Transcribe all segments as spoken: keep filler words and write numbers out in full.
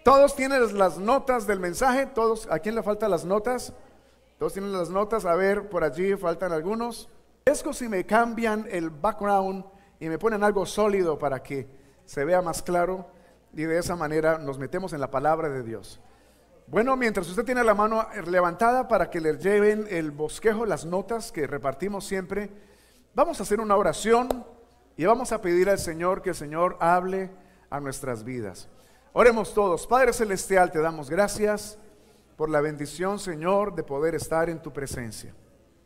Todos tienen las notas del mensaje. Todos, ¿a quién le faltan las notas? Todos tienen las notas. A ver, por allí faltan algunos. Es como si me cambian el background y me ponen algo sólido para que se vea más claro, y de esa manera nos metemos en la palabra de Dios. Bueno, mientras usted tiene la mano levantada para que le lleven el bosquejo, las notas que repartimos siempre, vamos a hacer una oración y vamos a pedir al Señor que el Señor hable a nuestras vidas. Oremos todos. Padre Celestial, te damos gracias por la bendición, Señor, de poder estar en tu presencia.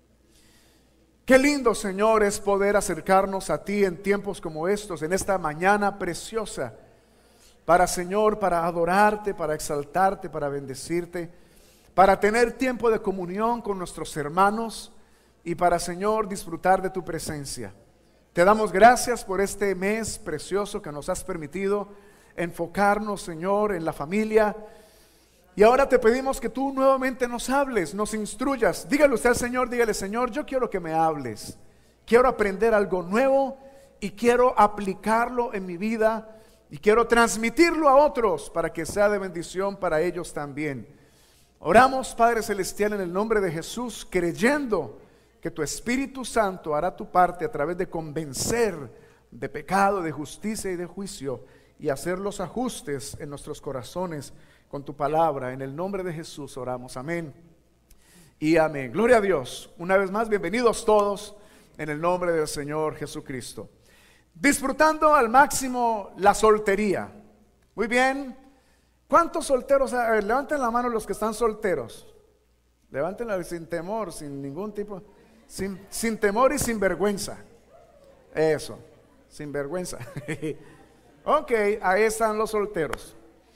Qué lindo, Señor, es poder acercarnos a ti en tiempos como estos, en esta mañana preciosa, para, Señor, para adorarte, para exaltarte, para bendecirte, para tener tiempo de comunión con nuestros hermanos y para, Señor, disfrutar de tu presencia. Te damos gracias por este mes precioso que nos has permitido enfocarnos, Señor, en la familia. Y ahora te pedimos que tú nuevamente nos hables, nos instruyas. Dígale usted al Señor, dígale: Señor, yo quiero que me hables. Quiero aprender algo nuevo y quiero aplicarlo en mi vida y quiero transmitirlo a otros para que sea de bendición para ellos también. Oramos, Padre Celestial, en el nombre de Jesús, creyendo que tu Espíritu Santo hará tu parte a través de convencer de pecado, de justicia y de juicio, y hacer los ajustes en nuestros corazones con tu palabra. En el nombre de Jesús oramos, amén y amén. Gloria a Dios. Una vez más, bienvenidos todos en el nombre del Señor Jesucristo. Disfrutando al máximo la soltería. Muy bien. ¿Cuántos solteros? A ver, levanten la mano los que están solteros. Levántenla sin temor, sin ningún tipo, sin, sin temor y sin vergüenza. Eso, sin vergüenza. Ok, ahí están los solteros.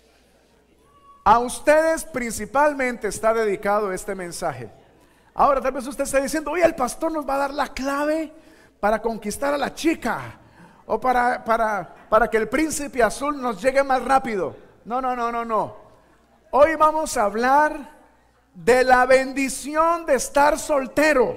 A ustedes principalmente está dedicado este mensaje. Ahora tal vez usted está diciendo: oye, el pastor nos va a dar la clave para conquistar a la chica, o para, para, para que el príncipe azul nos llegue más rápido. No, no, no, no, no. Hoy vamos a hablar de la bendición de estar soltero.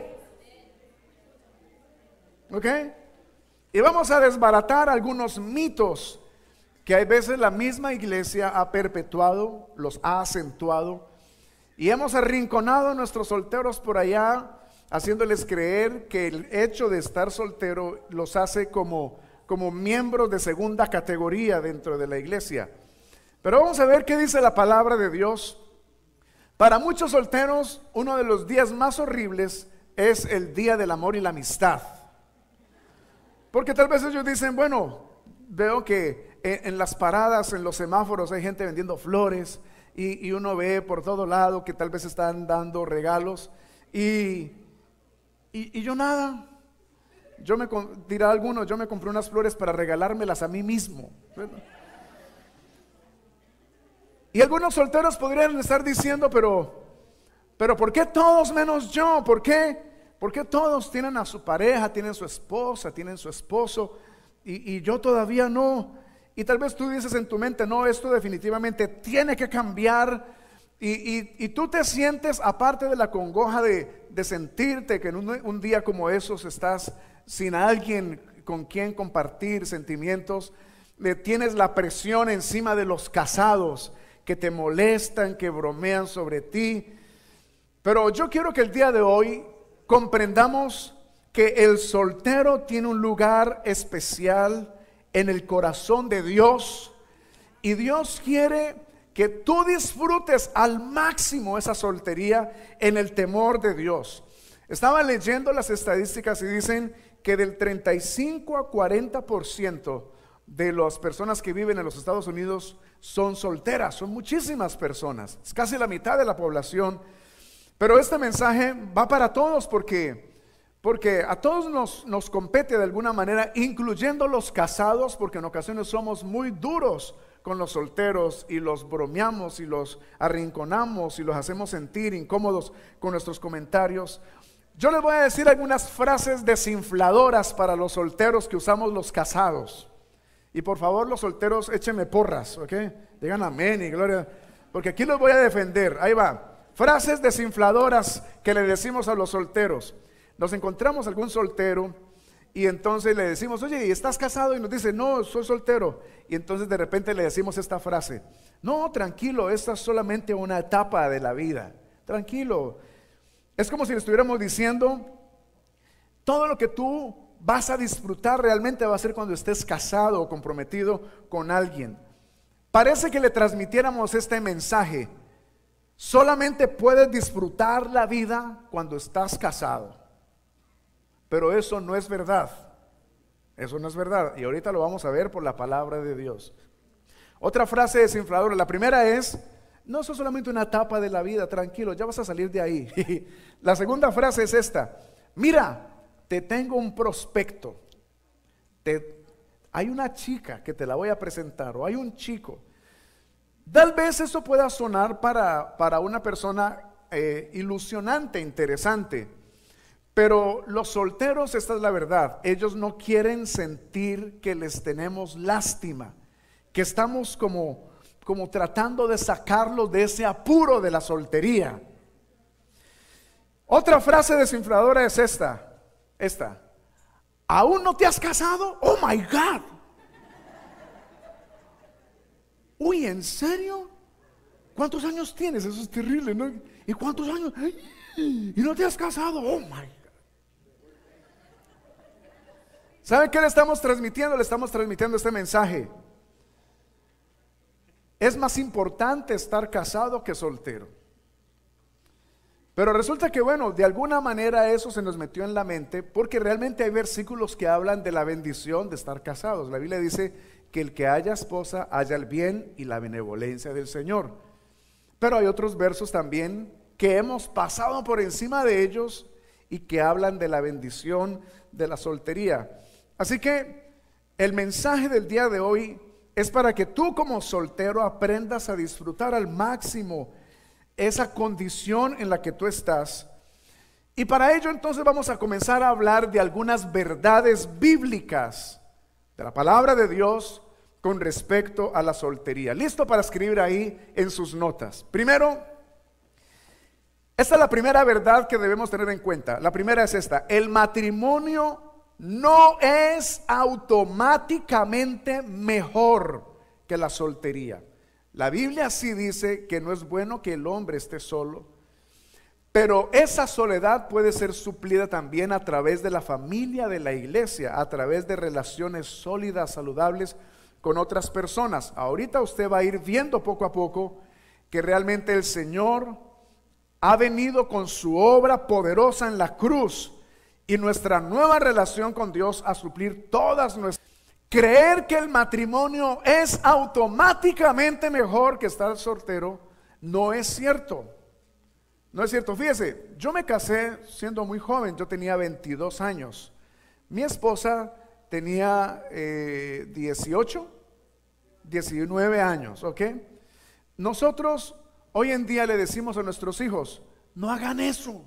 ¿Ok? Y vamos a desbaratar algunos mitos que hay veces la misma iglesia ha perpetuado, los ha acentuado, y hemos arrinconado a nuestros solteros por allá, haciéndoles creer que el hecho de estar soltero los hace como, como miembros de segunda categoría dentro de la iglesia. Pero vamos a ver qué dice la palabra de Dios. Para muchos solteros, uno de los días más horribles es el día del amor y la amistad. Porque tal vez ellos dicen: bueno, veo que en, en las paradas, en los semáforos hay gente vendiendo flores, y, y uno ve por todo lado que tal vez están dando regalos, y, y, y yo nada. Yo me, dirá alguno, yo me compré unas flores para regalármelas a mí mismo. Y algunos solteros podrían estar diciendo: pero, pero ¿por qué todos menos yo? ¿Por qué? ¿Por qué todos tienen a su pareja, tienen su esposa, tienen su esposo, y, y yo todavía no? Y tal vez tú dices en tu mente: no, esto definitivamente tiene que cambiar. Y, y, y tú te sientes, aparte de la congoja de, de sentirte que en un, un día como esos estás sin alguien con quien compartir sentimientos, eh, tienes la presión encima de los casados que te molestan, que bromean sobre ti. Pero yo quiero que el día de hoy comprendamos que el soltero tiene un lugar especial en el corazón de Dios, y Dios quiere que tú disfrutes al máximo esa soltería en el temor de Dios. Estaba leyendo las estadísticas y dicen que del treinta y cinco a cuarenta por ciento de las personas que viven en los Estados Unidos son solteras. Son muchísimas personas, es casi la mitad de la población. Pero este mensaje va para todos, porque, porque a todos nos, nos compete de alguna manera, incluyendo los casados, porque en ocasiones somos muy duros con los solteros y los bromeamos y los arrinconamos y los hacemos sentir incómodos con nuestros comentarios. Yo les voy a decir algunas frases desinfladoras para los solteros que usamos los casados. Y por favor, los solteros, échenme porras, ¿ok? Digan amén y gloria, porque aquí los voy a defender. Ahí va. Frases desinfladoras que le decimos a los solteros. Nos encontramos algún soltero y entonces le decimos, oye, ¿y estás casado? Y nos dice, no, soy soltero. Y entonces de repente le decimos esta frase, no, tranquilo, esta es solamente una etapa de la vida, tranquilo. Es como si le estuviéramos diciendo, todo lo que tú vas a disfrutar realmente va a ser cuando estés casado o comprometido con alguien. Parece que le transmitiéramos este mensaje, solamente puedes disfrutar la vida cuando estás casado. Pero eso no es verdad. Eso no es verdad. Y ahorita lo vamos a ver por la palabra de Dios. Otra frase desinfladora. La primera es, no, eso es solamente una etapa de la vida, tranquilo, ya vas a salir de ahí. La segunda frase es esta, mira, te tengo un prospecto. Te, hay una chica que te la voy a presentar, o hay un chico. Tal vez eso pueda sonar para, para una persona eh, ilusionante, interesante. Pero los solteros, esta es la verdad, ellos no quieren sentir que les tenemos lástima, que estamos como, como tratando de sacarlos de ese apuro de la soltería. Otra frase desinfladora es esta, esta, ¿aún no te has casado? Oh my God. Uy, ¿en serio? ¿Cuántos años tienes? Eso es terrible, ¿no? ¿Y cuántos años? ¿Y no te has casado? Oh my God. ¿Saben qué le estamos transmitiendo? Le estamos transmitiendo este mensaje. Es más importante estar casado que soltero. Pero resulta que, bueno, de alguna manera eso se nos metió en la mente, porque realmente hay versículos que hablan de la bendición de estar casados. La Biblia dice que el que haya esposa haya el bien y la benevolencia del Señor. Pero hay otros versos también que hemos pasado por encima de ellos y que hablan de la bendición de la soltería. Así que el mensaje del día de hoy es para que tú como soltero aprendas a disfrutar al máximo esa condición en la que tú estás. Y para ello entonces vamos a comenzar a hablar de algunas verdades bíblicas de la palabra de Dios con respecto a la soltería. ¿Listo para escribir ahí en sus notas? Primero, esta es la primera verdad que debemos tener en cuenta. La primera es esta: el matrimonio no es automáticamente mejor que la soltería. La Biblia sí dice que no es bueno que el hombre esté solo, pero esa soledad puede ser suplida también a través de la familia de la iglesia, a través de relaciones sólidas, saludables con otras personas. Ahorita usted va a ir viendo poco a poco que realmente el Señor ha venido con su obra poderosa en la cruz y nuestra nueva relación con Dios a suplir todas nuestras. Creer que el matrimonio es automáticamente mejor que estar soltero no es cierto. No es cierto. Fíjese, yo me casé siendo muy joven, yo tenía veintidós años. Mi esposa tenía eh, dieciocho, diecinueve años, ¿ok? Nosotros hoy en día le decimos a nuestros hijos, no hagan eso.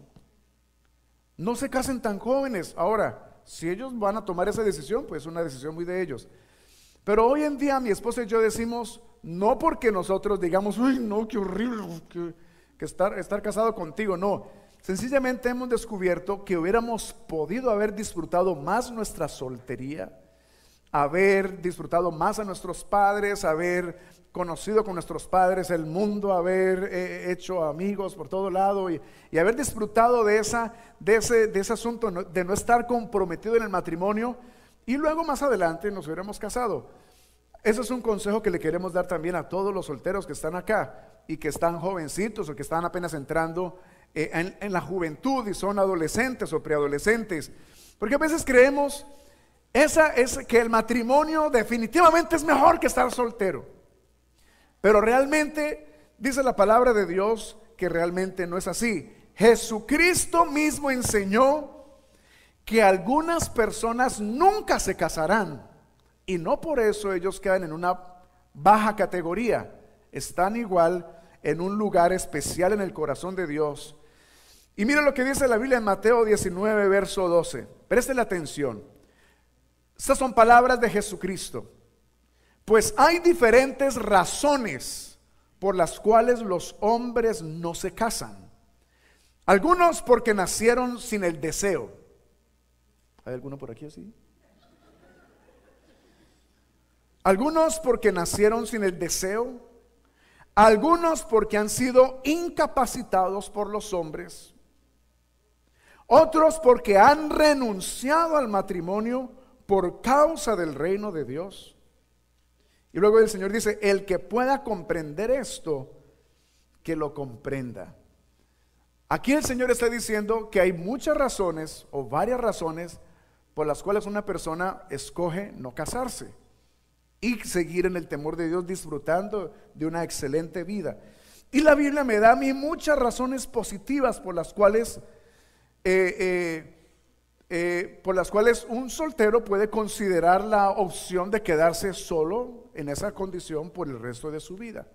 No se casen tan jóvenes. Ahora, si ellos van a tomar esa decisión, pues es una decisión muy de ellos. Pero hoy en día mi esposa y yo decimos, no porque nosotros digamos, uy, no, qué horrible que, que estar, estar casado contigo, no. Sencillamente hemos descubierto que hubiéramos podido haber disfrutado más nuestra soltería, haber disfrutado más a nuestros padres, haber conocido con nuestros padres el mundo, haber eh, hecho amigos por todo lado y, y haber disfrutado de, esa, de, ese, de ese asunto no, de no estar comprometido en el matrimonio, y luego más adelante nos hubiéramos casado. Ese es un consejo que le queremos dar también a todos los solteros que están acá y que están jovencitos o que están apenas entrando eh, en, en la juventud y son adolescentes o preadolescentes, porque a veces creemos esa es que el matrimonio definitivamente es mejor que estar soltero. Pero realmente dice la palabra de Dios que realmente no es así. Jesucristo mismo enseñó que algunas personas nunca se casarán, y no por eso ellos quedan en una baja categoría. Están igual en un lugar especial en el corazón de Dios. Y mira lo que dice la Biblia en Mateo diecinueve, verso doce. Presten atención. Estas son palabras de Jesucristo. Pues hay diferentes razones por las cuales los hombres no se casan. Algunos porque nacieron sin el deseo. ¿Hay alguno por aquí así? Algunos porque nacieron sin el deseo, algunos porque han sido incapacitados por los hombres, otros porque han renunciado al matrimonio por causa del reino de Dios. Y luego el Señor dice, el que pueda comprender esto, que lo comprenda. Aquí el Señor está diciendo que hay muchas razones o varias razones por las cuales una persona escoge no casarse y seguir en el temor de Dios, disfrutando de una excelente vida. Y la Biblia me da a mí muchas razones positivas por las cuales eh, eh, eh, por las cuales un soltero puede considerar la opción de quedarse solo en esa condición por el resto de su vida.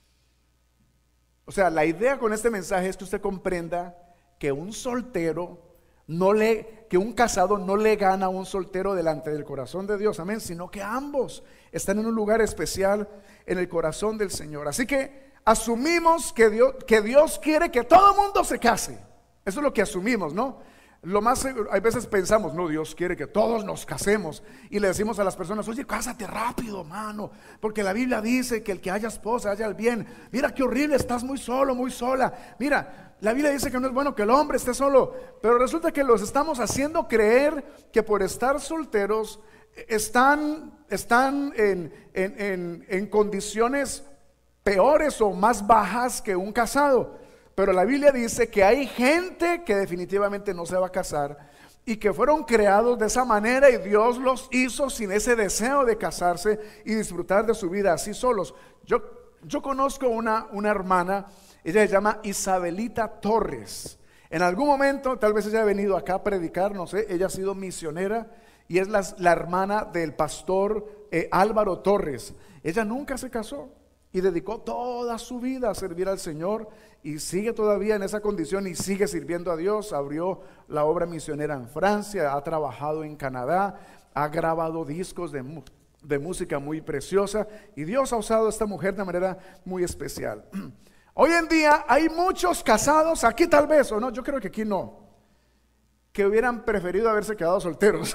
O sea, la idea con este mensaje es que usted comprenda que un soltero no le, que un casado no le gana a un soltero delante del corazón de Dios, amén, sino que ambos están en un lugar especial en el corazón del Señor. Así que asumimos que Dios, que Dios quiere que todo el mundo se case. Eso es lo que asumimos, ¿no? Lo más seguro, hay veces pensamos, no, Dios quiere que todos nos casemos y le decimos a las personas, oye, cásate rápido, mano, porque la Biblia dice que el que haya esposa haya el bien. Mira qué horrible, estás muy solo, muy sola. Mira, la Biblia dice que no es bueno que el hombre esté solo, pero resulta que los estamos haciendo creer que por estar solteros están, están en, en, en, en condiciones peores o más bajas que un casado. Pero la Biblia dice que hay gente que definitivamente no se va a casar y que fueron creados de esa manera y Dios los hizo sin ese deseo de casarse y disfrutar de su vida así solos. Yo, yo conozco una, una hermana, ella se llama Isabelita Torres. En algún momento, tal vez ella ha venido acá a predicar, no sé, ella ha sido misionera y es la, la hermana del pastor eh, Álvaro Torres. Ella nunca se casó y dedicó toda su vida a servir al Señor y sigue todavía en esa condición y sigue sirviendo a Dios. Abrió la obra misionera en Francia, ha trabajado en Canadá, ha grabado discos de, de música muy preciosa y Dios ha usado a esta mujer de manera muy especial. Hoy en día hay muchos casados, aquí tal vez, o no, yo creo que aquí no, que hubieran preferido haberse quedado solteros.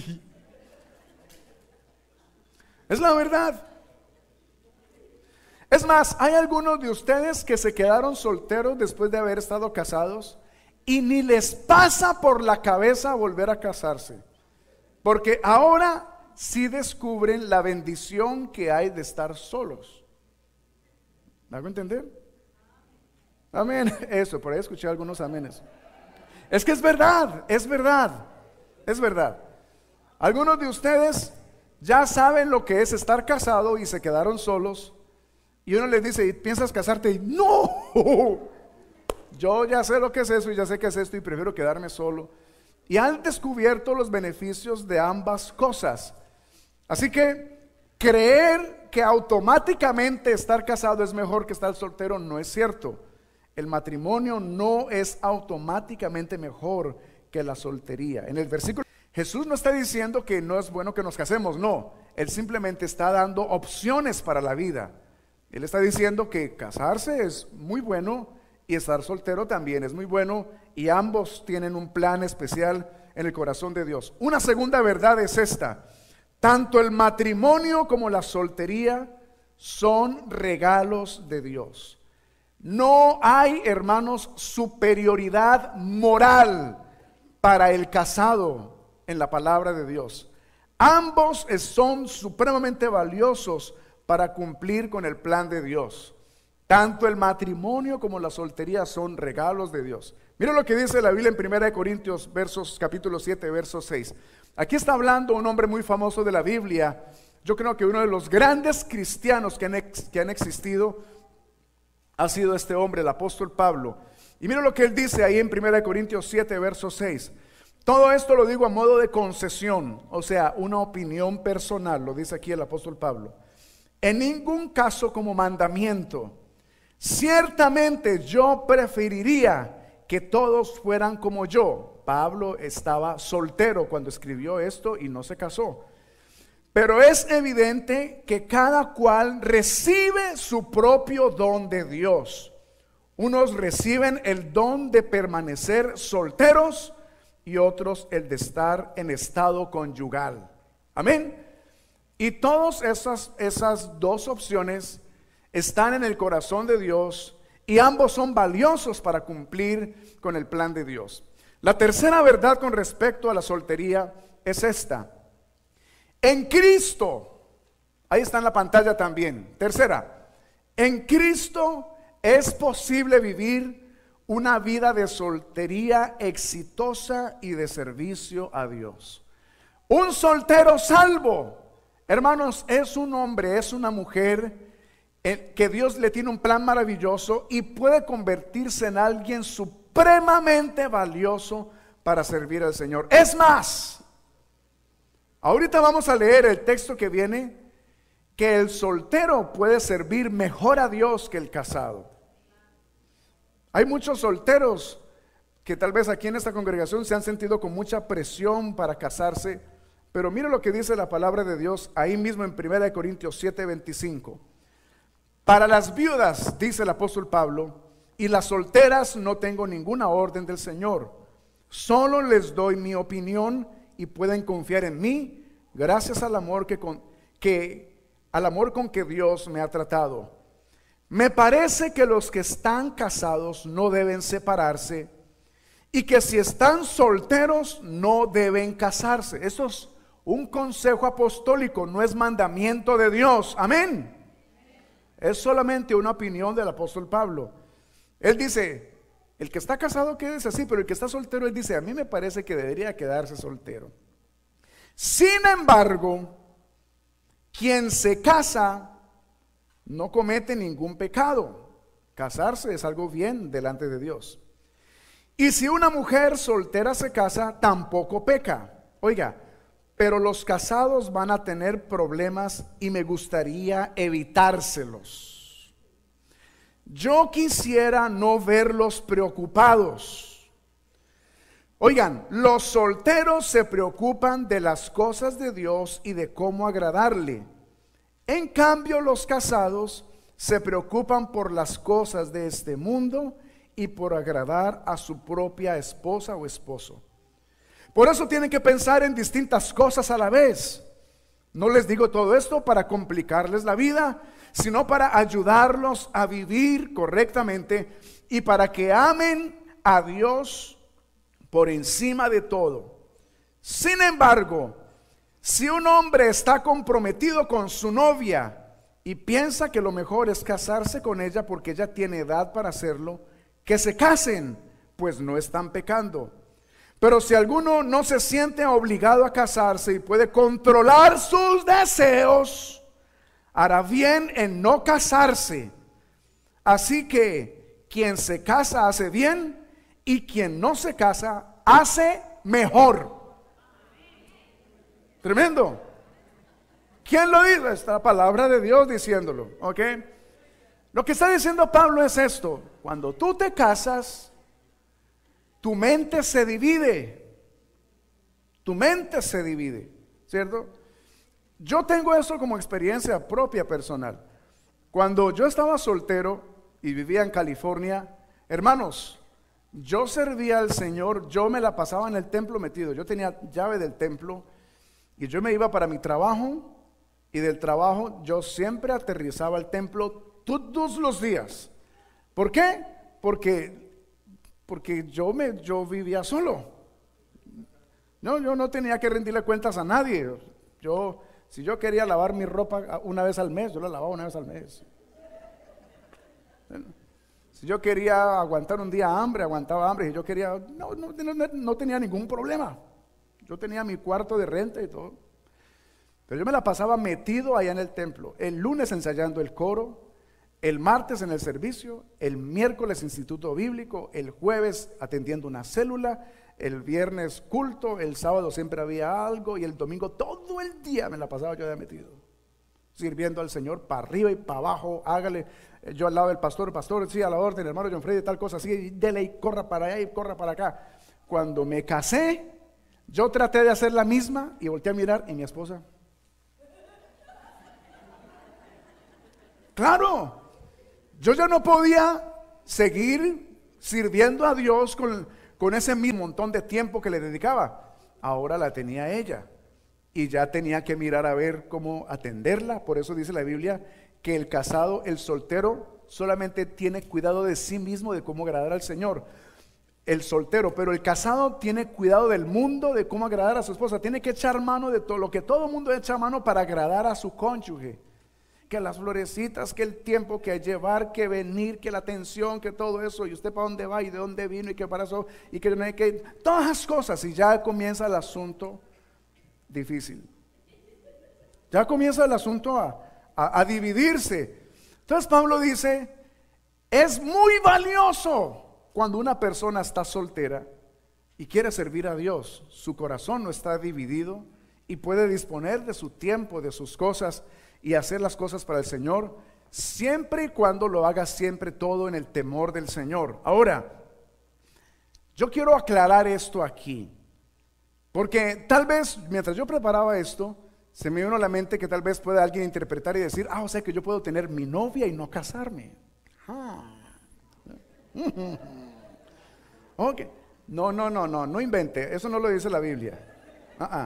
Es la verdad. Es más, hay algunos de ustedes que se quedaron solteros después de haber estado casados y ni les pasa por la cabeza volver a casarse, porque ahora sí descubren la bendición que hay de estar solos. ¿Me hago entender? Amén. Eso, por ahí escuché algunos amenes. Es que es verdad, es verdad, es verdad. Algunos de ustedes ya saben lo que es estar casado y se quedaron solos. Y uno les dice, ¿piensas casarte? Y no, yo ya sé lo que es eso y ya sé que es esto y prefiero quedarme solo. Y han descubierto los beneficios de ambas cosas. Así que creer que automáticamente estar casado es mejor que estar soltero no es cierto. El matrimonio no es automáticamente mejor que la soltería. En el versículo, Jesús no está diciendo que no es bueno que nos casemos, no. Él simplemente está dando opciones para la vida. Él está diciendo que casarse es muy bueno y estar soltero también es muy bueno y ambos tienen un plan especial en el corazón de Dios. Una segunda verdad es esta: tanto el matrimonio como la soltería son regalos de Dios. No hay, hermanos, superioridad moral para el casado en la palabra de Dios. Ambos son supremamente valiosos para cumplir con el plan de Dios. Tanto el matrimonio como la soltería son regalos de Dios. Mira lo que dice la Biblia en primera de Corintios, versos, capítulo siete, verso seis. Aquí está hablando un hombre muy famoso de la Biblia. Yo creo que uno de los grandes cristianos que han, ex, que han existido ha sido este hombre, el apóstol Pablo. Y mira lo que él dice ahí en primera de Corintios siete, verso seis. Todo esto lo digo a modo de concesión, o sea, una opinión personal, lo dice aquí el apóstol Pablo. En ningún caso como mandamiento. Ciertamente yo preferiría que todos fueran como yo. Pablo estaba soltero cuando escribió esto y no se casó. Pero es evidente que cada cual recibe su propio don de Dios. Unos reciben el don de permanecer solteros y otros el de estar en estado conyugal. Amén. Y todas esas, esas dos opciones están en el corazón de Dios y ambos son valiosos para cumplir con el plan de Dios. La tercera verdad con respecto a la soltería es esta: en Cristo, ahí está en la pantalla también. Tercera, en Cristo es posible vivir una vida de soltería exitosa y de servicio a Dios. Un soltero salvo, hermanos, es un hombre, es una mujer que Dios le tiene un plan maravilloso y puede convertirse en alguien supremamente valioso para servir al Señor. Es más, ahorita vamos a leer el texto que viene, que el soltero puede servir mejor a Dios que el casado. Hay muchos solteros que tal vez aquí en esta congregación se han sentido con mucha presión para casarse, pero mire lo que dice la palabra de Dios ahí mismo en primera de Corintios siete veinticinco. Para las viudas, dice el apóstol Pablo, y las solteras no tengo ninguna orden del Señor, solo les doy mi opinión y pueden confiar en mí gracias al amor que con, que al amor con que Dios me ha tratado. Me parece que los que están casados no deben separarse y que si están solteros no deben casarse. Eso es un consejo apostólico, no es mandamiento de Dios. Amén. Es solamente una opinión del apóstol Pablo. Él dice, el que está casado quédese así, pero el que está soltero, él dice, a mí me parece que debería quedarse soltero. Sin embargo, quien se casa no comete ningún pecado. Casarse es algo bien delante de Dios. Y si una mujer soltera se casa, tampoco peca. Oiga, pero los casados van a tener problemas y me gustaría evitárselos. Yo quisiera no verlos preocupados. Oigan, los solteros se preocupan de las cosas de Dios y de cómo agradarle. En cambio, los casados se preocupan por las cosas de este mundo y por agradar a su propia esposa o esposo. Por eso tienen que pensar en distintas cosas a la vez. No les digo todo esto para complicarles la vida, sino para ayudarlos a vivir correctamente y para que amen a Dios por encima de todo. Sin embargo, si un hombre está comprometido con su novia y piensa que lo mejor es casarse con ella porque ella tiene edad para hacerlo, que se casen, pues no están pecando. Pero si alguno no se siente obligado a casarse y puede controlar sus deseos, hará bien en no casarse. Así que quien se casa hace bien y quien no se casa hace mejor. Tremendo. ¿Quién lo dice? Esta palabra de Dios diciéndolo, ¿ok? Lo que está diciendo Pablo es esto: cuando tú te casas, tu mente se divide. Tu mente se divide, ¿cierto? Yo tengo eso como experiencia propia personal. Cuando yo estaba soltero y vivía en California, hermanos, yo servía al Señor, yo me la pasaba en el templo metido. Yo tenía llave del templo y yo me iba para mi trabajo, y del trabajo yo siempre aterrizaba al templo todos los días. ¿Por qué? Porque, porque yo, me, yo vivía solo. No, yo no tenía que rendirle cuentas a nadie. Yo, si yo quería lavar mi ropa una vez al mes, yo la lavaba una vez al mes. Si yo quería aguantar un día hambre, aguantaba hambre. Si yo quería, no, no, no, no tenía ningún problema. Yo tenía mi cuarto de renta y todo. Pero yo me la pasaba metido allá en el templo. El lunes ensayando el coro, el martes en el servicio, el miércoles instituto bíblico, el jueves atendiendo una célula, el viernes culto, el sábado siempre había algo y el domingo todo el día me la pasaba yo allá metido, sirviendo al Señor para arriba y para abajo. Hágale, yo al lado del pastor, pastor, sí, a la orden, hermano John Freddy, tal cosa así, y dele y corra para allá y corra para acá. Cuando me casé, yo traté de hacer la misma y volteé a mirar y mi esposa. Claro, yo ya no podía seguir sirviendo a Dios con, con ese mismo montón de tiempo que le dedicaba. Ahora la tenía ella y ya tenía que mirar a ver cómo atenderla. Por eso dice la Biblia que el casado, el soltero, solamente tiene cuidado de sí mismo, de cómo agradar al Señor. El soltero, pero el casado tiene cuidado del mundo, de cómo agradar a su esposa. Tiene que echar mano de todo lo que todo el mundo echa mano para agradar a su cónyuge. Que las florecitas, que el tiempo, que llevar, que venir, que la atención, que todo eso. Y usted para dónde va y de dónde vino y qué para eso. Y que, que todas las cosas. Y ya comienza el asunto difícil. Ya comienza el asunto a, a, a dividirse. Entonces Pablo dice, es muy valioso cuando una persona está soltera y quiere servir a Dios. Su corazón no está dividido y puede disponer de su tiempo, de sus cosas y hacer las cosas para el Señor, siempre y cuando lo haga siempre todo en el temor del Señor. Ahora, yo quiero aclarar esto aquí, porque tal vez mientras yo preparaba esto, se me vino a la mente que tal vez pueda alguien interpretar y decir, ah, o sea que yo puedo tener mi novia y no casarme. Ah. Ok, no, no, no, no, no invente, eso no lo dice la Biblia. Uh-uh.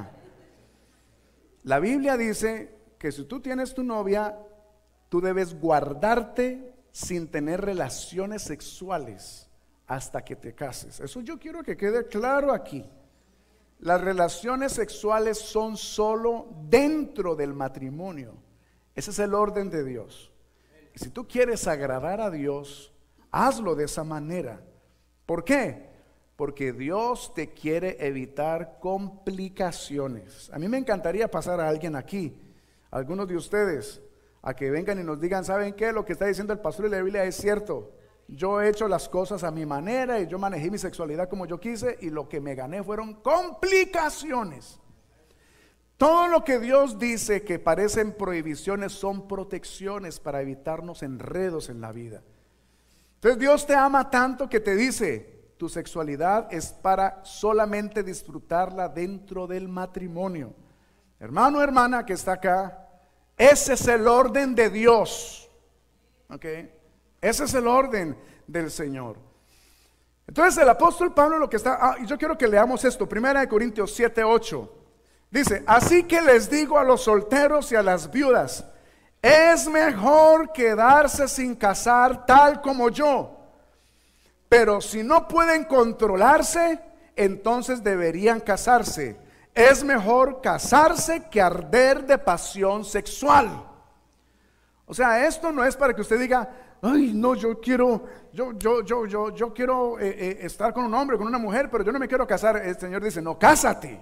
La Biblia dice que si tú tienes tu novia, tú debes guardarte sin tener relaciones sexuales hasta que te cases. Eso yo quiero que quede claro aquí. Las relaciones sexuales son solo dentro del matrimonio. Ese es el orden de Dios. Y si tú quieres agradar a Dios, hazlo de esa manera. ¿Por qué? Porque Dios te quiere evitar complicaciones. A mí me encantaría pasar a alguien aquí, a algunos de ustedes, a que vengan y nos digan, ¿saben qué? Lo que está diciendo el pastor de la Biblia es cierto. Yo he hecho las cosas a mi manera y yo manejé mi sexualidad como yo quise y lo que me gané fueron complicaciones. Todo lo que Dios dice que parecen prohibiciones son protecciones para evitarnos enredos en la vida. Entonces Dios te ama tanto que te dice, tu sexualidad es para solamente disfrutarla dentro del matrimonio. Hermano, hermana que está acá, ese es el orden de Dios. ¿Ok? Ese es el orden del Señor. Entonces el apóstol Pablo lo que está, ah, y yo quiero que leamos esto, primera de Corintios siete, ocho. Dice, así que les digo a los solteros y a las viudas, es mejor quedarse sin casar tal como yo. Pero si no pueden controlarse, entonces deberían casarse. Es mejor casarse que arder de pasión sexual. O sea, esto no es para que usted diga, ay, no, yo quiero, yo, yo, yo, yo, yo quiero eh, eh, estar con un hombre, con una mujer, pero yo no me quiero casar. El Señor dice, no, cásate.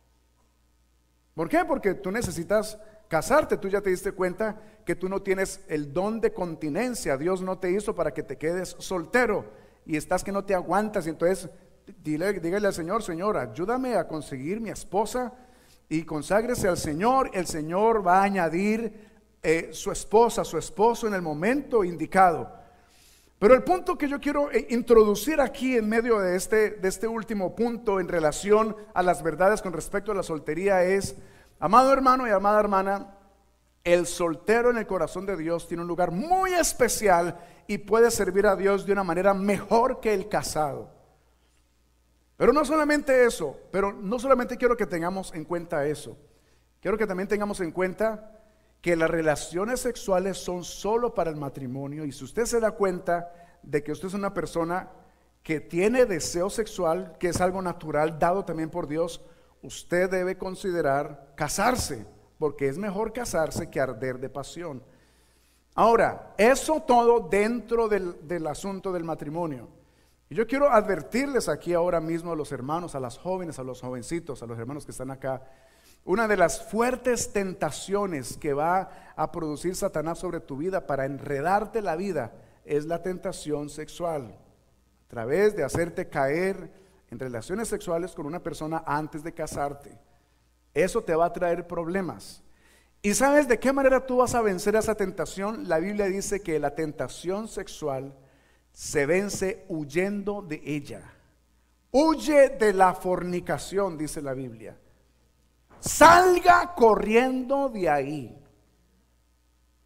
¿Por qué? Porque tú necesitas casarte. Tú ya te diste cuenta que tú no tienes el don de continencia. Dios no te hizo para que te quedes soltero y estás que no te aguantas. Y entonces dile, dígale al Señor, Señor, ayúdame a conseguir mi esposa y conságrese al Señor. El Señor va a añadir eh, su esposa, su esposo en el momento indicado. Pero el punto que yo quiero eh, introducir aquí en medio de este, de este último punto en relación a las verdades con respecto a la soltería es, amado hermano y amada hermana, el soltero en el corazón de Dios tiene un lugar muy especial y puede servir a Dios de una manera mejor que el casado. Pero no solamente eso, pero no solamente quiero que tengamos en cuenta eso, quiero que también tengamos en cuenta que las relaciones sexuales son solo para el matrimonio. Y si usted se da cuenta de que usted es una persona que tiene deseo sexual, que es algo natural dado también por Dios, usted debe considerar casarse, porque es mejor casarse que arder de pasión. Ahora, eso todo dentro del, del asunto del matrimonio. Y yo quiero advertirles aquí ahora mismo a los hermanos, a las jóvenes, a los jovencitos, a los hermanos que están acá. Una de las fuertes tentaciones que va a producir Satanás sobre tu vida para enredarte la vida es la tentación sexual, a través de hacerte caer en relaciones sexuales con una persona antes de casarte. Eso te va a traer problemas. ¿Y sabes de qué manera tú vas a vencer esa tentación? La Biblia dice que la tentación sexual se vence huyendo de ella. Huye de la fornicación, dice la Biblia. Salga corriendo de ahí.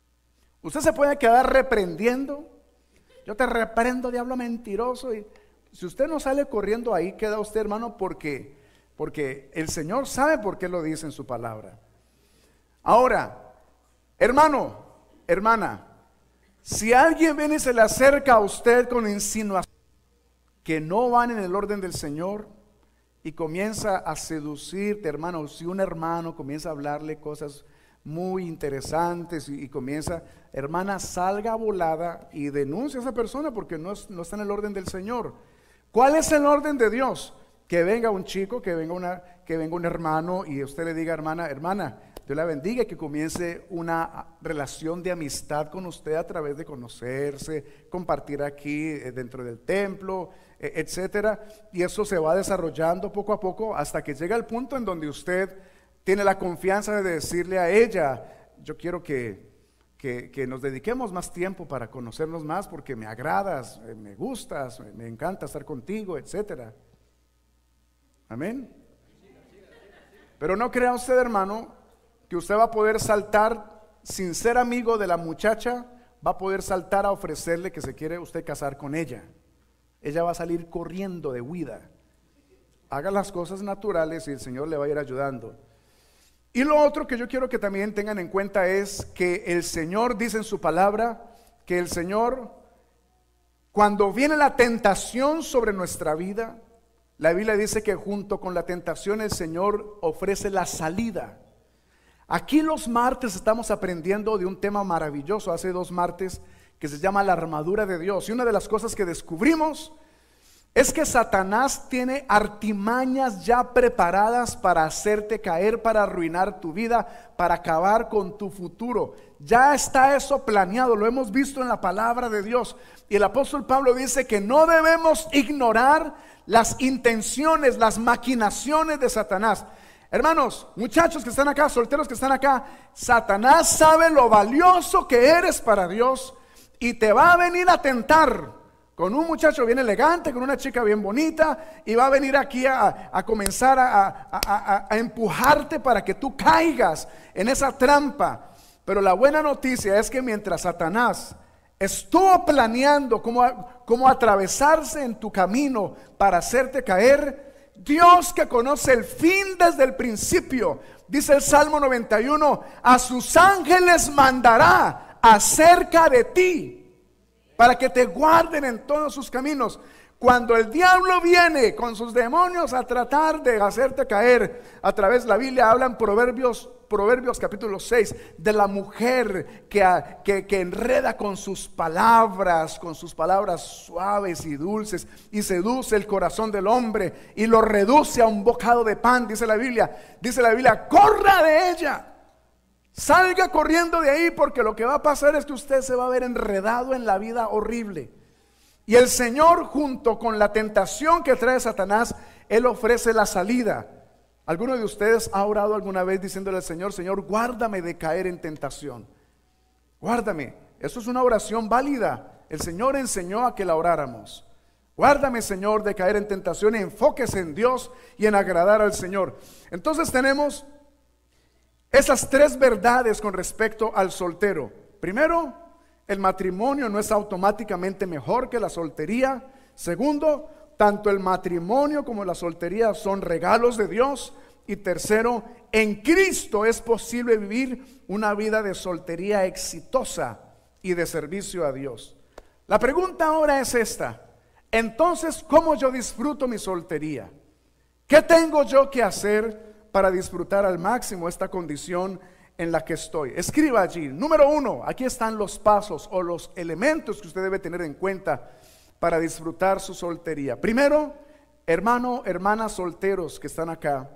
Usted se puede quedar reprendiendo. Yo te reprendo, diablo mentiroso. Y si usted no sale corriendo, ahí queda usted, hermano, porque, porque el Señor sabe por qué lo dice en su palabra. Ahora, hermano, hermana, si alguien viene y se le acerca a usted con insinuaciones que no van en el orden del Señor y comienza a seducirte, hermano, si un hermano comienza a hablarle cosas muy interesantes y, y comienza, hermana, salga volada y denuncia a esa persona porque no, es, no está en el orden del Señor. ¿Cuál es el orden de Dios? Que venga un chico, que venga, una, que venga un hermano y usted le diga, hermana, hermana, Dios la bendiga, que comience una relación de amistad con usted a través de conocerse, compartir aquí eh, dentro del templo, eh, etcétera. Y eso se va desarrollando poco a poco hasta que llega el punto en donde usted tiene la confianza de decirle a ella, yo quiero que, que, que nos dediquemos más tiempo para conocernos más porque me agradas, eh, me gustas, me, me encanta estar contigo, etcétera. Amén. Pero no crea usted, hermano, que usted va a poder saltar sin ser amigo de la muchacha, va a poder saltar a ofrecerle que se quiere usted casar con ella. Ella va a salir corriendo de huida. Haga las cosas naturales y el Señor le va a ir ayudando. Y lo otro que yo quiero que también tengan en cuenta es que el Señor dice en su palabra que el Señor, cuando viene la tentación sobre nuestra vida, la Biblia dice que junto con la tentación el Señor ofrece la salida. Aquí los martes estamos aprendiendo de un tema maravilloso, hace dos martes, que se llama la armadura de Dios. Y una de las cosas que descubrimos es que Satanás tiene artimañas ya preparadas para hacerte caer, para arruinar tu vida, para acabar con tu futuro. Ya está eso planeado, lo hemos visto en la palabra de Dios. Y el apóstol Pablo dice que no debemos ignorar las intenciones, las maquinaciones de Satanás. Hermanos, muchachos que están acá, solteros que están acá, Satanás sabe lo valioso que eres para Dios y te va a venir a tentar con un muchacho bien elegante, con una chica bien bonita, y va a venir aquí a, a comenzar a, a, a, a empujarte para que tú caigas en esa trampa. Pero la buena noticia es que mientras Satanás estuvo planeando cómo, cómo atravesarse en tu camino para hacerte caer, Dios, que conoce el fin desde el principio, dice el Salmo noventa y uno, a sus ángeles mandará acerca de ti para que te guarden en todos sus caminos. Cuando el diablo viene con sus demonios a tratar de hacerte caer, a través de la Biblia hablan Proverbios, Proverbios capítulo seis, de la mujer que, que, que enreda con sus palabras, con sus palabras suaves y dulces, y seduce el corazón del hombre y lo reduce a un bocado de pan, dice la Biblia. Dice la Biblia, corra de ella, salga corriendo de ahí, porque lo que va a pasar es que usted se va a ver enredado en la vida horrible. Y el Señor, junto con la tentación que trae Satanás, Él ofrece la salida. ¿Alguno de ustedes ha orado alguna vez diciéndole al Señor, Señor, guárdame de caer en tentación? Guárdame. Eso es una oración válida. El Señor enseñó a que la oráramos. Guárdame, Señor, de caer en tentación. Enfóquese en Dios y en agradar al Señor. Entonces tenemos esas tres verdades con respecto al soltero. Primero, el matrimonio no es automáticamente mejor que la soltería. Segundo, tanto el matrimonio como la soltería son regalos de Dios. Y tercero, en Cristo es posible vivir una vida de soltería exitosa y de servicio a Dios. La pregunta ahora es esta: entonces, ¿cómo yo disfruto mi soltería? ¿Qué tengo yo que hacer para disfrutar al máximo esta condición en la que estoy? Escriba allí. Número uno, aquí están los pasos o los elementos que usted debe tener en cuenta para disfrutar su soltería. Primero, hermano, hermanas solteros que están acá,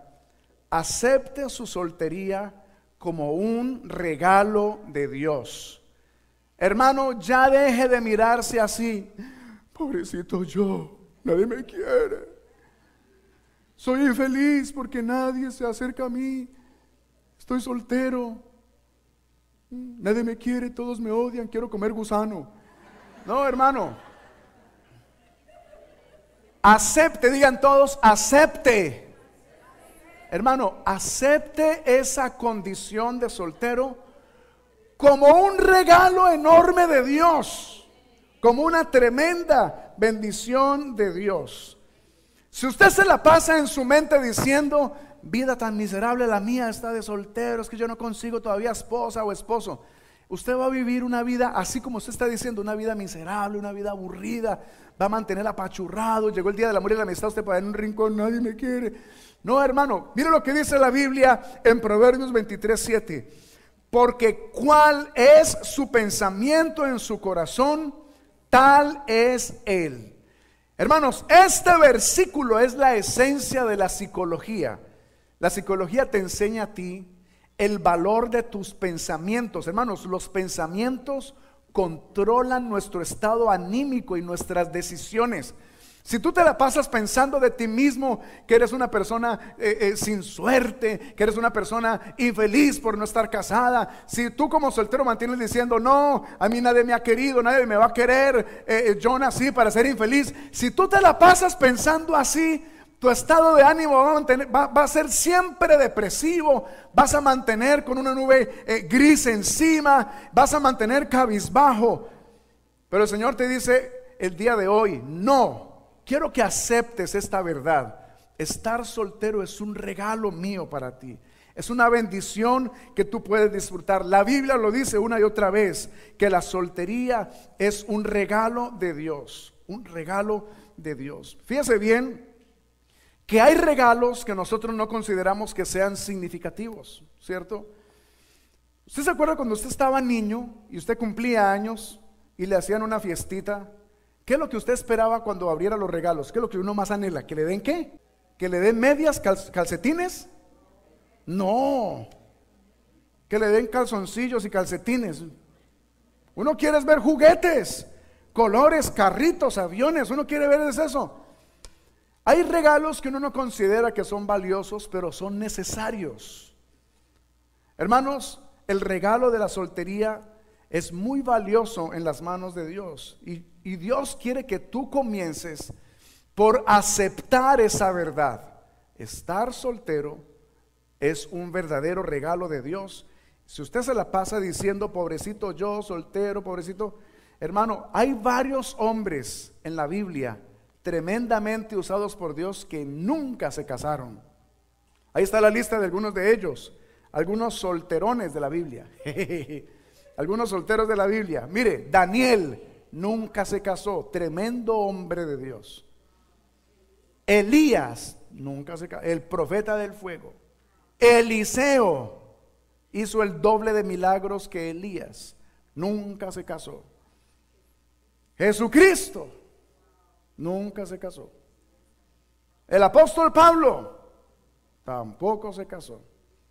acepte su soltería como un regalo de Dios. Hermano, ya deje de mirarse así. Pobrecito yo, nadie me quiere. Soy infeliz porque nadie se acerca a mí. Estoy soltero. Nadie me quiere, todos me odian, quiero comer gusano. No, hermano. Acepte, digan todos, acepte. Hermano, acepte esa condición de soltero como un regalo enorme de Dios. como una tremenda bendición de Dios. Si usted se la pasa en su mente diciendo, vida tan miserable la mía, está de soltero, es que yo no consigo todavía esposa o esposo, usted va a vivir una vida así como usted está diciendo, una vida miserable, una vida aburrida, va a mantener apachurrado. Llegó el día del amor y la amistad, usted para en un rincón, nadie me quiere. No, hermano, mire lo que dice la Biblia en Proverbios veintitrés, siete. Porque cuál es su pensamiento en su corazón, tal es él. Hermanos, este versículo es la esencia de la psicología. La psicología te enseña a ti el valor de tus pensamientos. Hermanos, los pensamientos controlan nuestro estado anímico y nuestras decisiones. Si tú te la pasas pensando de ti mismo que eres una persona eh, eh, sin suerte, que eres una persona infeliz por no estar casada, si tú como soltero mantienes diciendo, no, a mí nadie me ha querido, nadie me va a querer, eh, yo nací para ser infeliz, si tú te la pasas pensando así, tu estado de ánimo va a, mantener, va, va a ser siempre depresivo, vas a mantener con una nube eh, gris encima, vas a mantener cabizbajo. Pero el Señor te dice el día de hoy, no. Quiero que aceptes esta verdad. Estar soltero es un regalo mío para ti. Es una bendición que tú puedes disfrutar. La Biblia lo dice una y otra vez, que la soltería es un regalo de Dios. Un regalo de Dios. Fíjese bien que hay regalos que nosotros no consideramos que sean significativos, ¿cierto? ¿Usted se acuerda cuando usted estaba niño y usted cumplía años y le hacían una fiestita? ¿Qué es lo que usted esperaba cuando abriera los regalos? ¿Qué es lo que uno más anhela? ¿Que le den qué? ¿Que le den medias, cal- calcetines? No. Que le den calzoncillos y calcetines. Uno quiere ver juguetes, colores, carritos, aviones. Uno quiere ver es eso. Hay regalos que uno no considera que son valiosos, pero son necesarios. Hermanos, el regalo de la soltería es muy valioso en las manos de Dios. Y, y Dios quiere que tú comiences por aceptar esa verdad. Estar soltero es un verdadero regalo de Dios. Si usted se la pasa diciendo, pobrecito yo, soltero, pobrecito, hermano, hay varios hombres en la Biblia tremendamente usados por Dios que nunca se casaron. Ahí está la lista de algunos de ellos, algunos solterones de la Biblia. Algunos solteros de la Biblia. Mire, Daniel nunca se casó, tremendo hombre de Dios. Elías nunca se casó, el profeta del fuego. Eliseo hizo el doble de milagros que Elías, nunca se casó. Jesucristo nunca se casó. El apóstol Pablo tampoco se casó.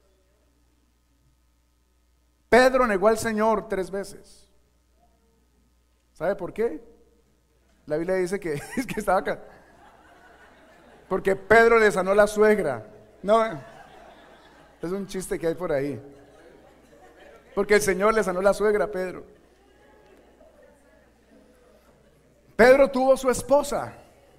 Pedro negó al Señor tres veces. ¿Sabe por qué? La Biblia dice que, es que estaba acá. Porque Pedro le sanó la suegra. No, es un chiste que hay por ahí. Porque el Señor le sanó la suegra a Pedro. Pedro tuvo su esposa.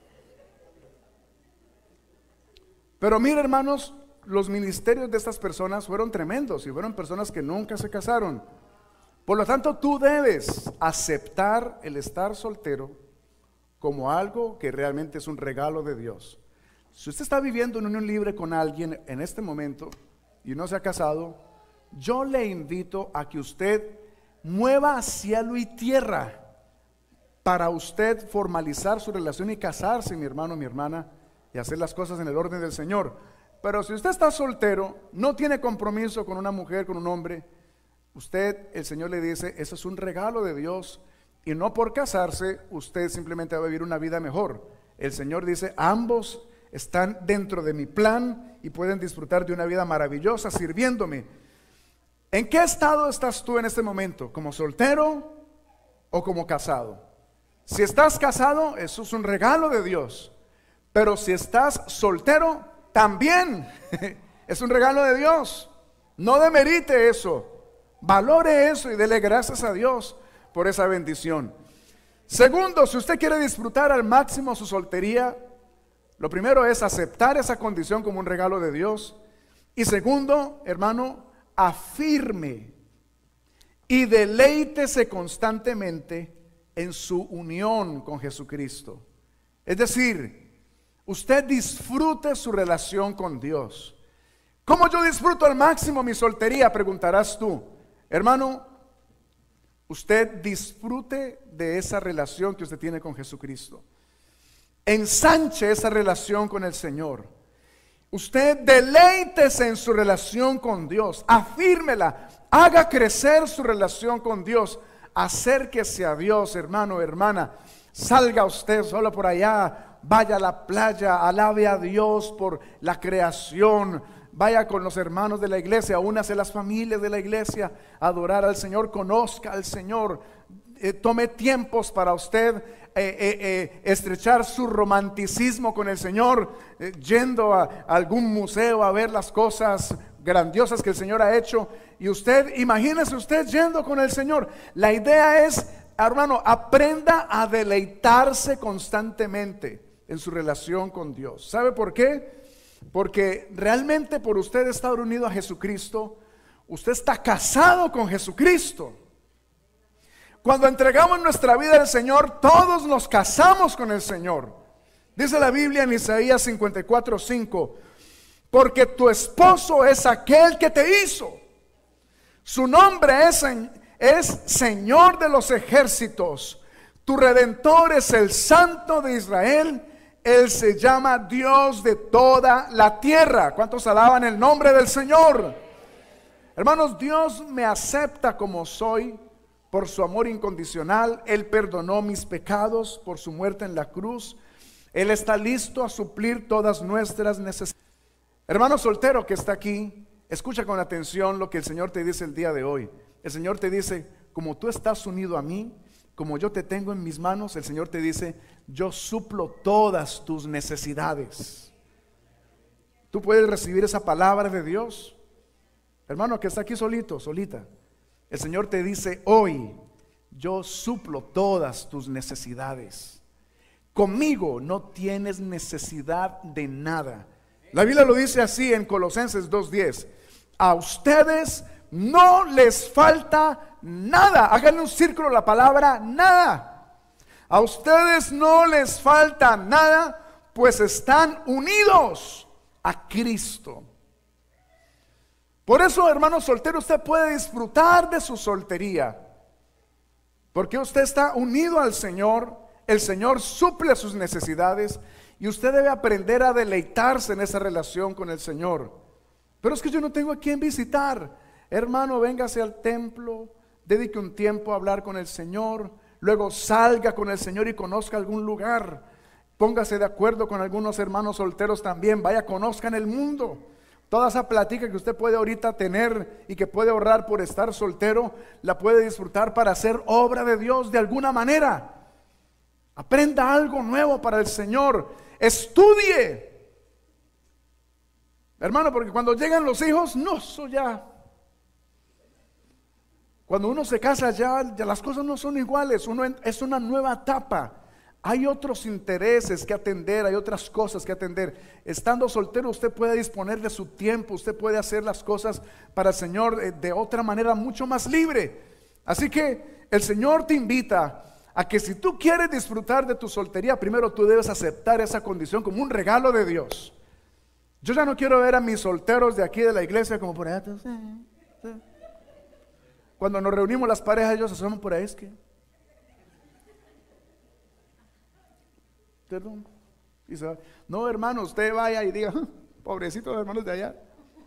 Pero mire, hermanos, los ministerios de estas personas fueron tremendos y fueron personas que nunca se casaron. Por lo tanto, tú debes aceptar el estar soltero como algo que realmente es un regalo de Dios. Si usted está viviendo en unión libre con alguien en este momento y no se ha casado, yo le invito a que usted mueva cielo y tierra para usted formalizar su relación y casarse, mi hermano, mi hermana, y hacer las cosas en el orden del Señor. Pero si usted está soltero, no tiene compromiso con una mujer, con un hombre, usted, el Señor le dice, eso es un regalo de Dios, y no por casarse usted simplemente va a vivir una vida mejor. El Señor dice, ambos están dentro de mi plan y pueden disfrutar de una vida maravillosa sirviéndome. ¿En qué estado estás tú en este momento? ¿Como soltero o como casado? Si estás casado, eso es un regalo de Dios. Pero si estás soltero, también es un regalo de Dios. No demerite eso, valore eso y dele gracias a Dios por esa bendición. Segundo, si usted quiere disfrutar al máximo su soltería, lo primero es aceptar esa condición como un regalo de Dios. Y segundo, hermano, afirme y deleítese constantemente en su unión con Jesucristo. Es decir, usted disfrute su relación con Dios. ¿Cómo yo disfruto al máximo mi soltería?, preguntarás tú. Hermano, usted disfrute de esa relación que usted tiene con Jesucristo. Ensanche esa relación con el Señor. Usted deleítese en su relación con Dios. Afírmela. Haga crecer su relación con Dios. Acérquese a Dios, hermano, hermana. Salga usted solo por allá. Vaya a la playa. Alabe a Dios por la creación. Vaya con los hermanos de la iglesia, únase a las familias de la iglesia, a adorar al Señor, conozca al Señor, eh, tome tiempos para usted eh, eh, eh, estrechar su romanticismo con el Señor, eh, yendo a, a algún museo a ver las cosas grandiosas que el Señor ha hecho. Y usted, imagínese usted yendo con el Señor. La idea es, hermano, aprenda a deleitarse constantemente en su relación con Dios. ¿Sabe por qué? Porque realmente por usted estar unido a Jesucristo, usted está casado con Jesucristo. Cuando entregamos nuestra vida al Señor, todos nos casamos con el Señor. Dice la Biblia en Isaías cincuenta y cuatro, cinco: porque tu esposo es aquel que te hizo. Su nombre es, es Señor de los ejércitos. Tu Redentor es el Santo de Israel. Él se llama Dios de toda la tierra. ¿Cuántos alaban el nombre del Señor? Hermanos, Dios me acepta como soy por su amor incondicional. Él perdonó mis pecados por su muerte en la cruz. Él está listo a suplir todas nuestras necesidades. Hermano soltero que está aquí, escucha con atención lo que el Señor te dice el día de hoy. El Señor te dice, como tú estás unido a mí, como yo te tengo en mis manos, el Señor te dice, yo suplo todas tus necesidades. Tú puedes recibir esa palabra de Dios. Hermano que está aquí solito, solita, el Señor te dice hoy, yo suplo todas tus necesidades. Conmigo no tienes necesidad de nada. La Biblia lo dice así en Colosenses dos diez: a ustedes no les falta nada. Háganle un círculo a la palabra nada. A ustedes no les falta nada, pues están unidos a Cristo. Por eso, hermano soltero, usted puede disfrutar de su soltería, porque usted está unido al Señor. El Señor suple sus necesidades y usted debe aprender a deleitarse en esa relación con el Señor. Pero es que yo no tengo a quién visitar. Hermano, véngase al templo, dedique un tiempo a hablar con el Señor, luego salga con el Señor y conozca algún lugar. Póngase de acuerdo con algunos hermanos solteros también, vaya, conozcan el mundo. Toda esa plática que usted puede ahorita tener y que puede ahorrar por estar soltero, la puede disfrutar para hacer obra de Dios de alguna manera. Aprenda algo nuevo para el Señor, estudie. Hermano, porque cuando llegan los hijos, no, eso ya... Cuando uno se casa ya, ya las cosas no son iguales, uno es una nueva etapa. Hay otros intereses que atender, hay otras cosas que atender. Estando soltero usted puede disponer de su tiempo, usted puede hacer las cosas para el Señor de, de otra manera mucho más libre. Así que el Señor te invita a que si tú quieres disfrutar de tu soltería, primero tú debes aceptar esa condición como un regalo de Dios. Yo ya no quiero ver a mis solteros de aquí de la iglesia como por allá. Cuando nos reunimos las parejas, ellos se asoman por ahí, es que perdón. Y se va. No, hermano, usted vaya y diga, pobrecitos hermanos de allá.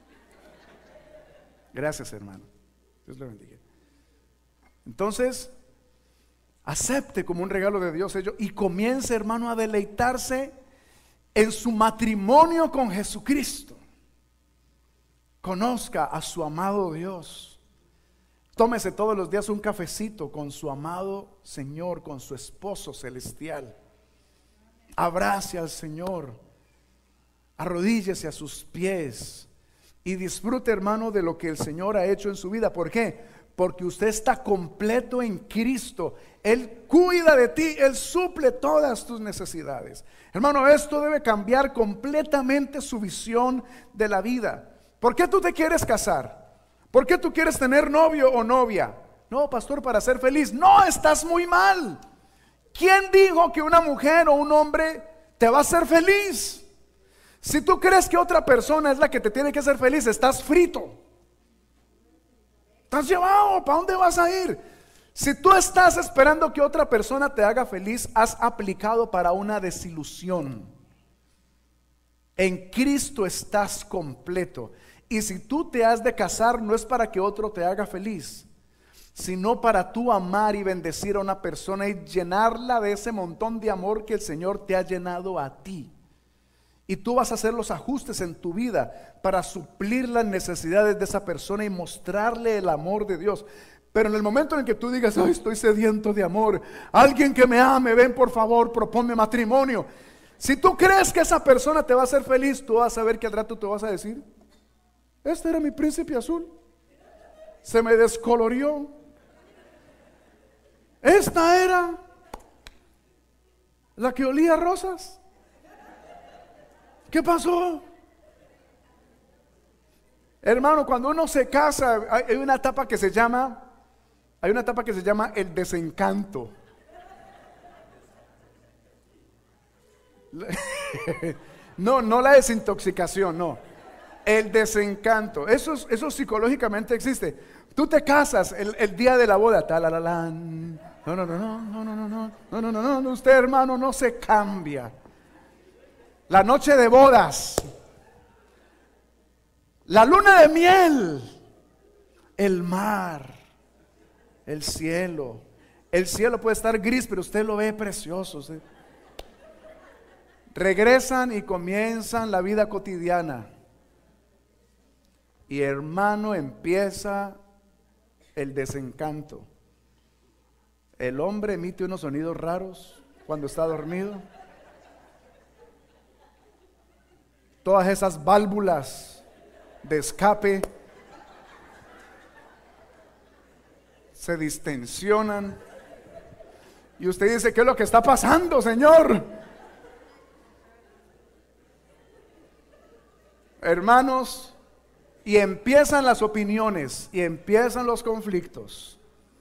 Gracias, hermano. Dios le bendiga. Entonces, acepte como un regalo de Dios ello y comience, hermano, a deleitarse en su matrimonio con Jesucristo. Conozca a su amado Dios. Tómese todos los días un cafecito con su amado Señor, con su esposo celestial. Abrace al Señor, arrodíllese a sus pies y disfrute, hermano, de lo que el Señor ha hecho en su vida. ¿Por qué? Porque usted está completo en Cristo. Él cuida de ti, Él suple todas tus necesidades. Hermano, esto debe cambiar completamente su visión de la vida. ¿Por qué tú te quieres casar? ¿Por qué tú quieres tener novio o novia? No, pastor, para ser feliz. No, estás muy mal. ¿Quién dijo que una mujer o un hombre te va a hacer feliz? Si tú crees que otra persona es la que te tiene que hacer feliz, estás frito. Estás llevado, ¿para dónde vas a ir? Si tú estás esperando que otra persona te haga feliz, has aplicado para una desilusión. En Cristo estás completo. Y si tú te has de casar, no es para que otro te haga feliz, sino para tú amar y bendecir a una persona y llenarla de ese montón de amor que el Señor te ha llenado a ti. Y tú vas a hacer los ajustes en tu vida para suplir las necesidades de esa persona y mostrarle el amor de Dios. Pero en el momento en que tú digas, ay, estoy sediento de amor, alguien que me ame, ven por favor, proponme matrimonio. Si tú crees que esa persona te va a hacer feliz, tú vas a ver que al rato te vas a decir, este era mi príncipe azul, se me descolorió. Esta era la que olía a rosas. ¿Qué pasó? Hermano, cuando uno se casa, hay una etapa que se llama, hay una etapa que se llama el desencanto. No, no la desintoxicación, no. El desencanto. Eso, eso psicológicamente existe. Tú te casas el, el día de la boda. Talalalán. No, no, no, no, no, no, no, no, no, no, no, no. Usted, hermano, no se cambia. La noche de bodas. La luna de miel. El mar. El cielo. El cielo puede estar gris, pero usted lo ve precioso. ¿Sí? Regresan y comienzan la vida cotidiana. Y hermano, empieza el desencanto. El hombre emite unos sonidos raros cuando está dormido. Todas esas válvulas de escape se distensionan. Y usted dice, ¿qué es lo que está pasando, Señor? Hermanos, y empiezan las opiniones y empiezan los conflictos.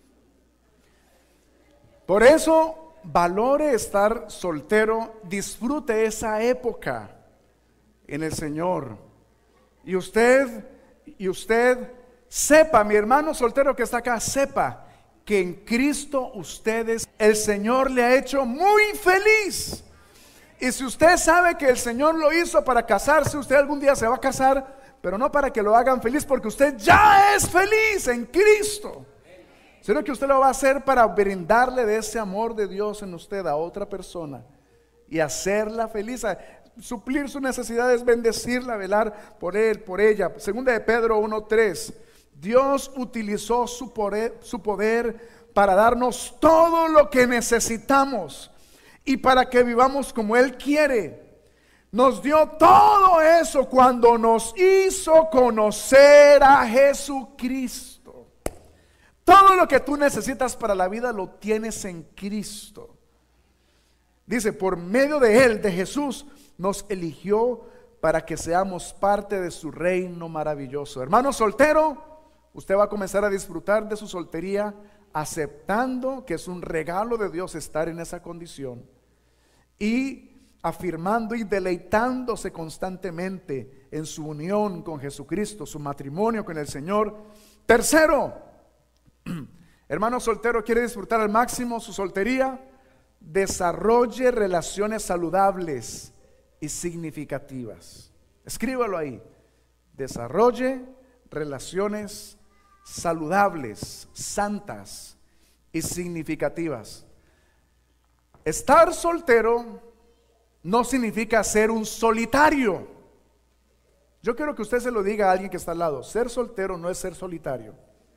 Por eso, valore estar soltero, disfrute esa época en el Señor. Y usted, y usted sepa, mi hermano soltero que está acá, sepa que en Cristo ustedes, el Señor le ha hecho muy feliz. Y si usted sabe que el Señor lo hizo para casarse, usted algún día se va a casar, pero no para que lo hagan feliz, porque usted ya es feliz en Cristo, sino que usted lo va a hacer para brindarle de ese amor de Dios en usted a otra persona y hacerla feliz, a suplir sus necesidades, bendecirla, velar por él, por ella. Segunda de Pedro uno tres. Dios utilizó su poder, su poder para darnos todo lo que necesitamos y para que vivamos como Él quiere. Nos dio todo eso cuando nos hizo conocer a Jesucristo. Todo lo que tú necesitas para la vida lo tienes en Cristo. Dice, por medio de Él, de Jesús, nos eligió para que seamos parte de su reino maravilloso. Hermano soltero, usted va a comenzar a disfrutar de su soltería, aceptando que es un regalo de Dios estar en esa condición y afirmando y deleitándose constantemente en su unión con Jesucristo, su matrimonio con el Señor. Tercero, hermano soltero, quiere disfrutar al máximo su soltería, desarrolle relaciones saludables y significativas. Escríbalo ahí. Desarrolle relaciones saludables, santas y significativas. Estar soltero no significa ser un solitario. Yo quiero que usted se lo diga a alguien que está al lado. Ser soltero no es ser solitario.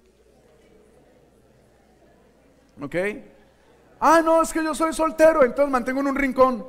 ¿Ok? Ah, no, es que yo soy soltero, entonces mantengo en un rincón.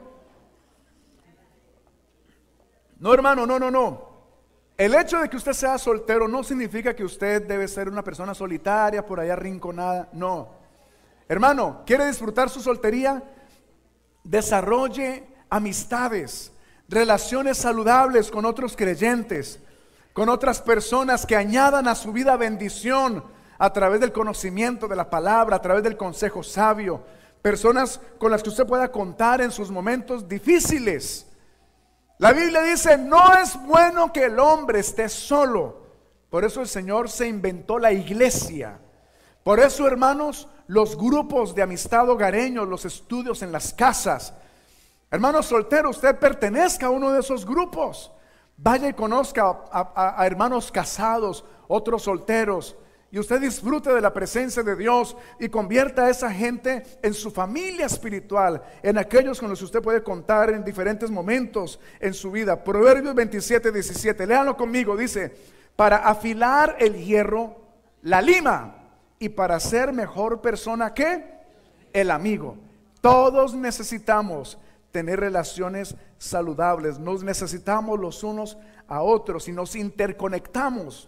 No, hermano, no, no, no. El hecho de que usted sea soltero no significa que usted debe ser una persona solitaria, por allá arrinconada. No. Hermano, ¿quiere disfrutar su soltería? Desarrolle amistades, relaciones saludables con otros creyentes, con otras personas que añadan a su vida bendición a través del conocimiento de la palabra, a través del consejo sabio. personas con las que usted pueda contar en sus momentos difíciles. La Biblia dice, no es bueno que el hombre esté solo. Por eso el Señor se inventó la iglesia. Por eso, hermanos, los grupos de amistad hogareños, los estudios en las casas. Hermano soltero, usted pertenezca a uno de esos grupos. Vaya y conozca a, a, a hermanos casados, otros solteros, y usted disfrute de la presencia de Dios y convierta a esa gente en su familia espiritual, en aquellos con los que usted puede contar en diferentes momentos en su vida. Proverbios veintisiete, diecisiete, léanlo conmigo, dice: para afilar el hierro, la lima, y para ser mejor persona, ¿qué? El amigo. Todos necesitamos tener relaciones saludables, nos necesitamos los unos a otros y nos interconectamos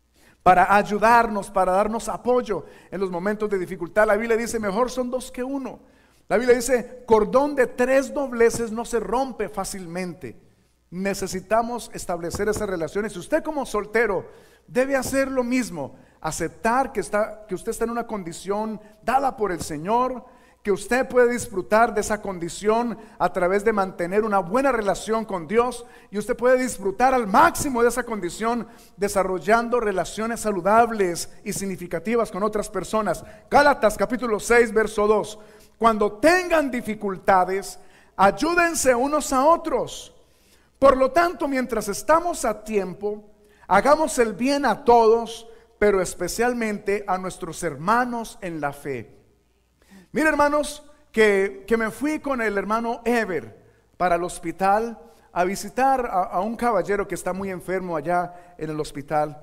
para ayudarnos, para darnos apoyo en los momentos de dificultad. La Biblia dice, mejor son dos que uno. La Biblia dice, cordón de tres dobleces no se rompe fácilmente. Necesitamos establecer esas relaciones. Usted como soltero debe hacer lo mismo, aceptar que, está, que usted está en una condición dada por el Señor, que usted puede disfrutar de esa condición a través de mantener una buena relación con Dios, y usted puede disfrutar al máximo de esa condición desarrollando relaciones saludables y significativas con otras personas. Gálatas capítulo seis verso dos: cuando tengan dificultades, ayúdense unos a otros. Por lo tanto, mientras estamos a tiempo, hagamos el bien a todos, pero especialmente a nuestros hermanos en la fe. Mire, hermanos, que, que me fui con el hermano Ever para el hospital a visitar a, a un caballero que está muy enfermo allá en el hospital.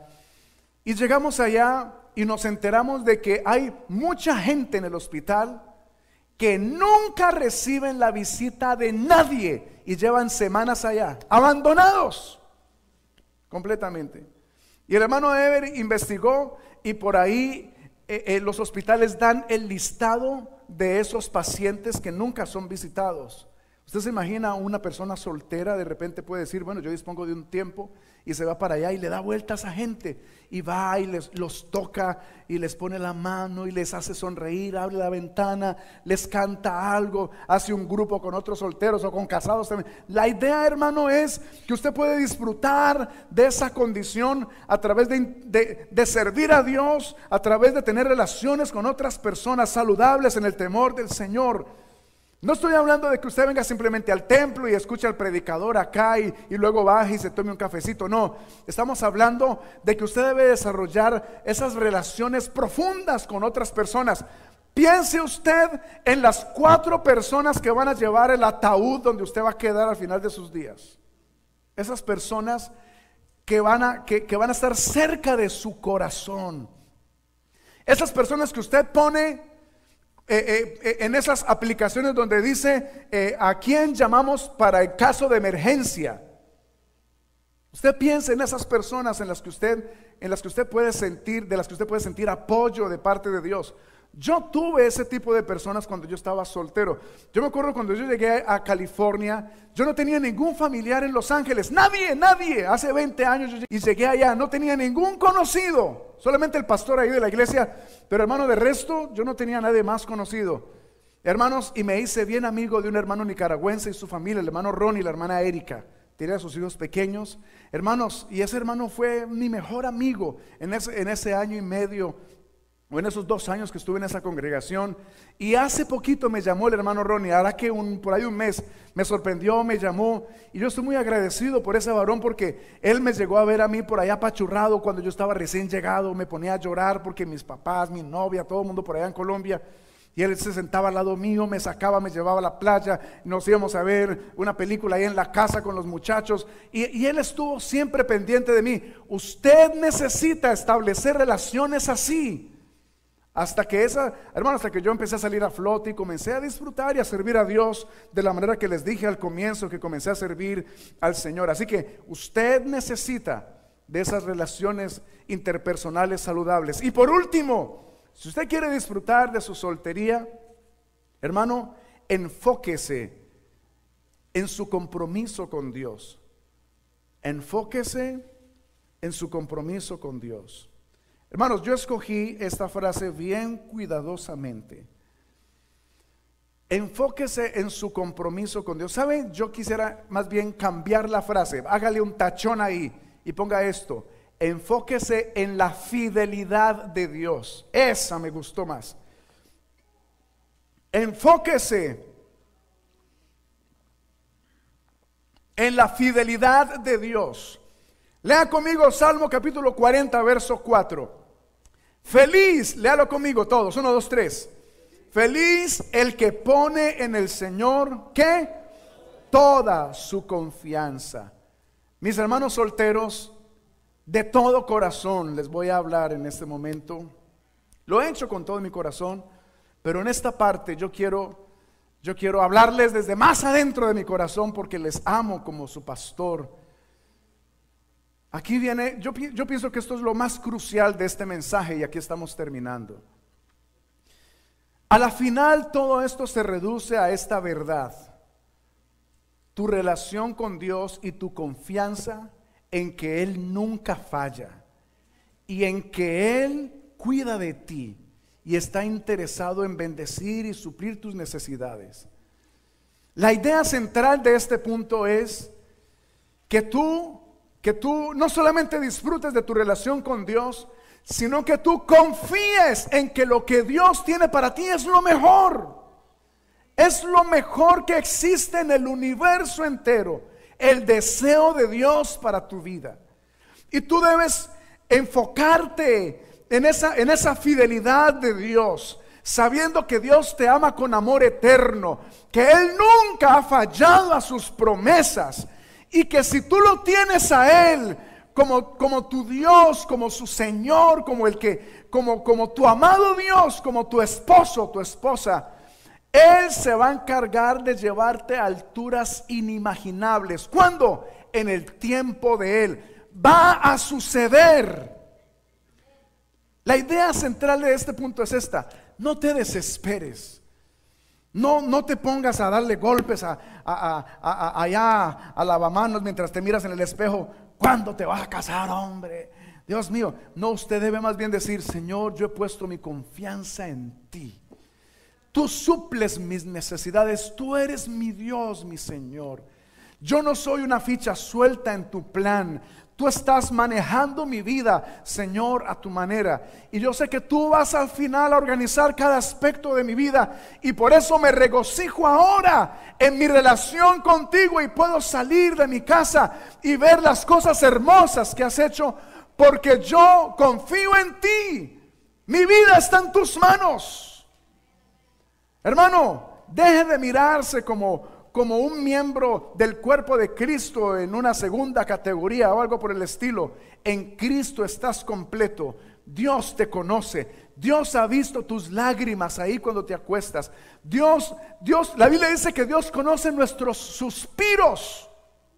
Y llegamos allá y nos enteramos de que hay mucha gente en el hospital que nunca reciben la visita de nadie y llevan semanas allá, abandonados completamente. Y el hermano Ever investigó y por ahí eh, eh, los hospitales dan el listado de esos pacientes que nunca son visitados. Usted se imagina, una persona soltera de repente puede decir, bueno, yo dispongo de un tiempo, y se va para allá y le da vueltas a gente y va y les, los toca y les pone la mano y les hace sonreír, abre la ventana, les canta algo, hace un grupo con otros solteros o con casados también. La idea, hermano, es que usted puede disfrutar de esa condición a través de, de, de servir a Dios, a través de tener relaciones con otras personas saludables en el temor del Señor. No estoy hablando de que usted venga simplemente al templo y escuche al predicador acá y, y luego baje y se tome un cafecito. No, estamos hablando de que usted debe desarrollar esas relaciones profundas con otras personas. Piense usted en las cuatro personas que van a llevar el ataúd donde usted va a quedar al final de sus días. Esas personas que van a, que, que van a estar cerca de su corazón. Esas personas que usted pone Eh, eh, en esas aplicaciones donde dice eh, a quién llamamos para el caso de emergencia. Usted piensa en esas personas en las que usted en las que usted puede sentir, de las que usted puede sentir apoyo de parte de Dios. Yo tuve ese tipo de personas cuando yo estaba soltero. Yo me acuerdo cuando yo llegué a California, yo no tenía ningún familiar en Los Ángeles, nadie, nadie. Hace veinte años yo llegué, y llegué allá, no tenía ningún conocido, solamente el pastor ahí de la iglesia, pero hermano, de resto yo no tenía nadie más conocido. Hermanos, y me hice bien amigo de un hermano nicaragüense y su familia, el hermano Ronnie y la hermana Erika. Tiene a sus hijos pequeños, hermanos, y ese hermano fue mi mejor amigo en ese, en ese año y medio, o en esos dos años que estuve en esa congregación. Y hace poquito me llamó el hermano Ronnie, ahora que un, por ahí un mes, me sorprendió, me llamó, y yo estoy muy agradecido por ese varón, porque él me llegó a ver a mí por allá apachurrado cuando yo estaba recién llegado. Me ponía a llorar porque mis papás, mi novia, todo el mundo por allá en Colombia, y él se sentaba al lado mío, me sacaba, me llevaba a la playa, nos íbamos a ver una película ahí en la casa con los muchachos, y, y él estuvo siempre pendiente de mí. Usted necesita establecer relaciones así. Hasta que esa, hermano, hasta que yo empecé a salir a flote y comencé a disfrutar y a servir a Dios de la manera que les dije al comienzo, que comencé a servir al Señor. Así que usted necesita de esas relaciones interpersonales saludables. Y por último, si usted quiere disfrutar de su soltería, hermano, enfóquese en su compromiso con Dios. Enfóquese en su compromiso con Dios. Hermanos, yo escogí esta frase bien cuidadosamente. Enfóquese en su compromiso con Dios. ¿Saben? Yo quisiera más bien cambiar la frase. Hágale un tachón ahí y ponga esto: enfóquese en la fidelidad de Dios. Esa me gustó más. Enfóquese en la fidelidad de Dios. Lea conmigo Salmo capítulo cuarenta, verso cuatro. Feliz, léalo conmigo todos, uno, dos, tres. Feliz el que pone en el Señor, ¿qué? Toda su confianza. Mis hermanos solteros, de todo corazón les voy a hablar en este momento. Lo he hecho con todo mi corazón, pero en esta parte yo quiero, yo quiero hablarles desde más adentro de mi corazón, porque les amo como su pastor. Aquí viene, yo, yo pienso que esto es lo más crucial de este mensaje, y aquí estamos terminando. A la final todo esto se reduce a esta verdad: tu relación con Dios y tu confianza en que Él nunca falla, y en que Él cuida de ti y está interesado en bendecir y suplir tus necesidades. La idea central de este punto es que tú, que tú no solamente disfrutes de tu relación con Dios, sino que tú confíes en que lo que Dios tiene para ti es lo mejor. Es lo mejor que existe en el universo entero, el deseo de Dios para tu vida. Y tú debes enfocarte en esa, en esa fidelidad de Dios, sabiendo que Dios te ama con amor eterno, que Él nunca ha fallado a sus promesas, y que si tú lo tienes a Él Como, como tu Dios, como su Señor, como el que, como, como tu amado Dios, como tu esposo, tu esposa, Él se va a encargar de llevarte a alturas inimaginables. ¿Cuándo? En el tiempo de Él. Va a suceder. La idea central de este punto es esta: no te desesperes. No, no te pongas a darle golpes a, a, a, a, allá a lavamanos mientras te miras en el espejo. ¿Cuándo te vas a casar, hombre? Dios mío. No, usted debe más bien decir: Señor, yo he puesto mi confianza en ti. Tú suples mis necesidades. Tú eres mi Dios, mi Señor. Yo no soy una ficha suelta en tu plan. Tú estás manejando mi vida, Señor, a tu manera. Y yo sé que tú vas al final a organizar cada aspecto de mi vida. Y por eso me regocijo ahora en mi relación contigo, y puedo salir de mi casa y ver las cosas hermosas que has hecho, porque yo confío en ti. Mi vida está en tus manos. Hermano, deje de mirarse como... como un miembro del cuerpo de Cristo en una segunda categoría o algo por el estilo. En Cristo estás completo. Dios te conoce. Dios ha visto tus lágrimas ahí cuando te acuestas. Dios, Dios, la Biblia dice que Dios conoce nuestros suspiros.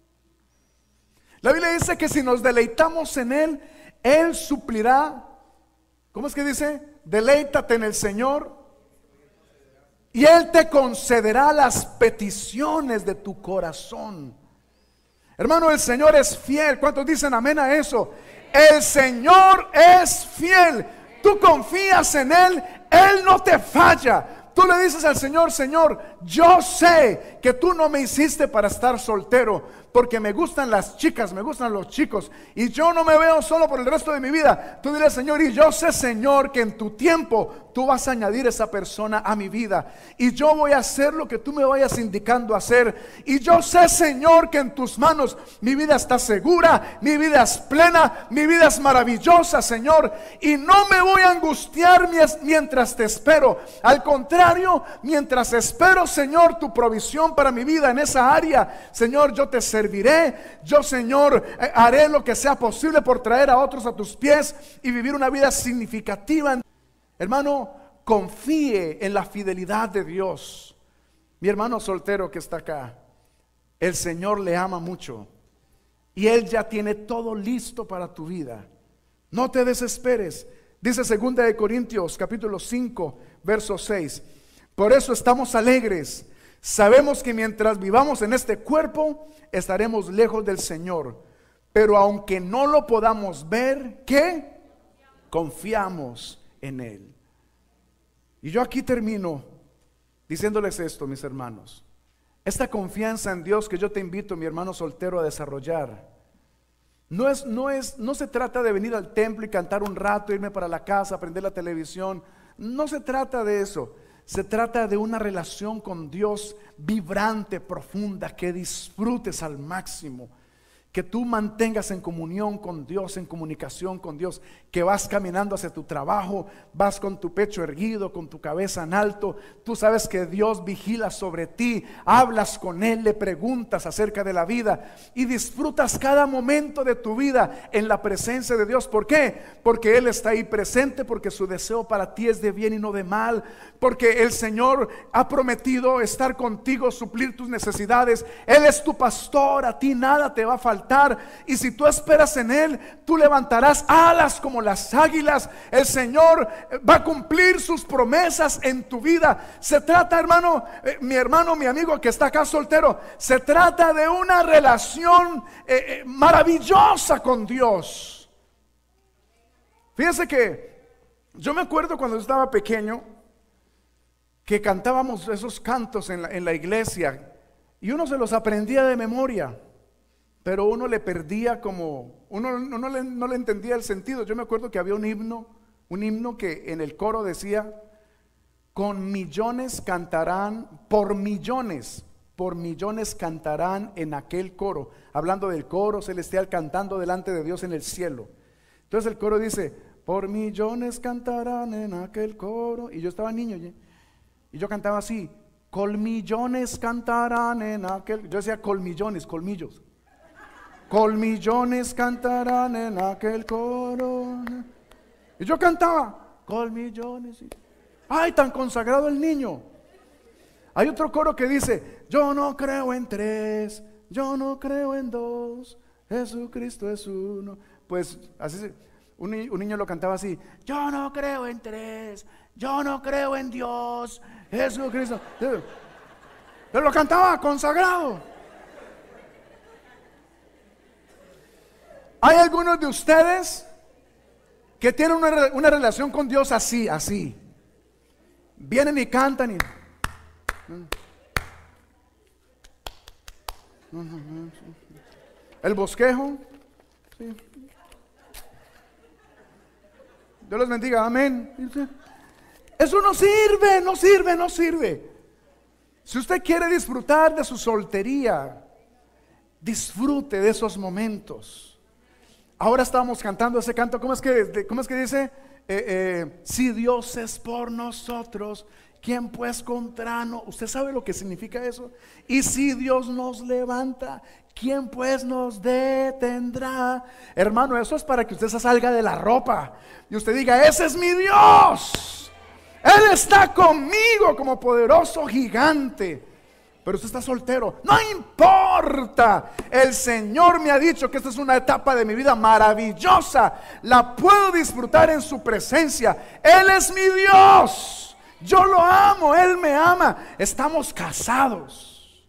La Biblia dice que si nos deleitamos en Él, Él suplirá. ¿Cómo es que dice? Deleítate en el Señor y Él te concederá las peticiones de tu corazón. Hermano, el Señor es fiel. ¿Cuántos dicen amén a eso? El Señor es fiel. Tú confías en Él, Él no te falla. Tú le dices al Señor: Señor, yo sé que tú no me hiciste para estar soltero, porque me gustan las chicas, me gustan los chicos, y yo no me veo solo por el resto de mi vida. Tú dile: Señor, y yo sé, Señor, que en tu tiempo tú vas a añadir esa persona a mi vida, y yo voy a hacer lo que tú me vayas indicando hacer. Y yo sé, Señor, que en tus manos mi vida está segura, mi vida es plena, mi vida es maravillosa, Señor, y no me voy a angustiar mientras te espero. Al contrario, mientras espero, Señor, tu provisión para mi vida en esa área, Señor, yo te serviré. Yo, Señor, haré lo que sea posible por traer a otros a tus pies y vivir una vida significativa. Hermano, confíe en la fidelidad de Dios. Mi hermano soltero que está acá, el Señor le ama mucho y Él ya tiene todo listo para tu vida. No te desesperes. Dice segunda de Corintios capítulo cinco verso seis: por eso estamos alegres. Sabemos que mientras vivamos en este cuerpo estaremos lejos del Señor, pero aunque no lo podamos ver, ¿qué? Confiamos en Él. Y yo aquí termino diciéndoles esto, mis hermanos. Esta confianza en Dios que yo te invito, mi hermano soltero, a desarrollar. No es, no es, no se trata de venir al templo y cantar un rato, irme para la casa, prender la televisión. No se trata de eso. Se trata de una relación con Dios vibrante, profunda, que disfrutes al máximo. Que tú mantengas en comunión con Dios, en comunicación con Dios, que vas caminando hacia tu trabajo, vas con tu pecho erguido, con tu cabeza en alto. Tú sabes que Dios vigila sobre ti, hablas con Él, le preguntas acerca de la vida y disfrutas cada momento de tu vida en la presencia de Dios. ¿Por qué? Porque Él está ahí presente, porque su deseo para ti es de bien y no de mal, porque el Señor ha prometido estar contigo, suplir tus necesidades. Él es tu pastor, a ti nada te va a faltar. Y si tú esperas en Él, tú levantarás alas como las águilas. El Señor va a cumplir sus promesas en tu vida. Se trata, hermano, eh, mi hermano, mi amigo que está acá soltero, se trata de una relación eh, eh, maravillosa con Dios. Fíjense que yo me acuerdo cuando yo estaba pequeño que cantábamos esos cantos en la, en la iglesia, y uno se los aprendía de memoria, pero uno le perdía como, uno, uno no, le, no le entendía el sentido. Yo me acuerdo que había un himno, un himno que en el coro decía: con millones cantarán, por millones, por millones cantarán en aquel coro, hablando del coro celestial cantando delante de Dios en el cielo. Entonces el coro dice: por millones cantarán en aquel coro. Y yo estaba niño y yo cantaba así: colmillones cantarán en aquel. Yo decía colmillones, colmillos. Colmillones cantarán en aquel coro. Y yo cantaba colmillones. Ay, tan consagrado el niño. Hay otro coro que dice: yo no creo en tres, yo no creo en dos, Jesucristo es uno. Pues así, un, un niño lo cantaba así: yo no creo en tres, yo no creo en Dios, Jesucristo. Pero lo cantaba consagrado. Hay algunos de ustedes que tienen una, una relación con Dios así, así. Vienen y cantan y... el bosquejo. Sí. Dios los bendiga, amén. Eso no sirve, no sirve, no sirve. Si usted quiere disfrutar de su soltería, disfrute de esos momentos. Ahora estábamos cantando ese canto. ¿Cómo es que, cómo es que dice? Eh, eh, si Dios es por nosotros, ¿quién pues contra nosotros? ¿Usted sabe lo que significa eso? Y si Dios nos levanta, ¿quién pues nos detendrá? Hermano, eso es para que usted se salga de la ropa y usted diga: ese es mi Dios, Él está conmigo como poderoso gigante. Pero usted está soltero, no importa. El Señor me ha dicho que esta es una etapa de mi vida maravillosa. La puedo disfrutar en su presencia. Él es mi Dios. Yo lo amo, Él me ama. Estamos casados.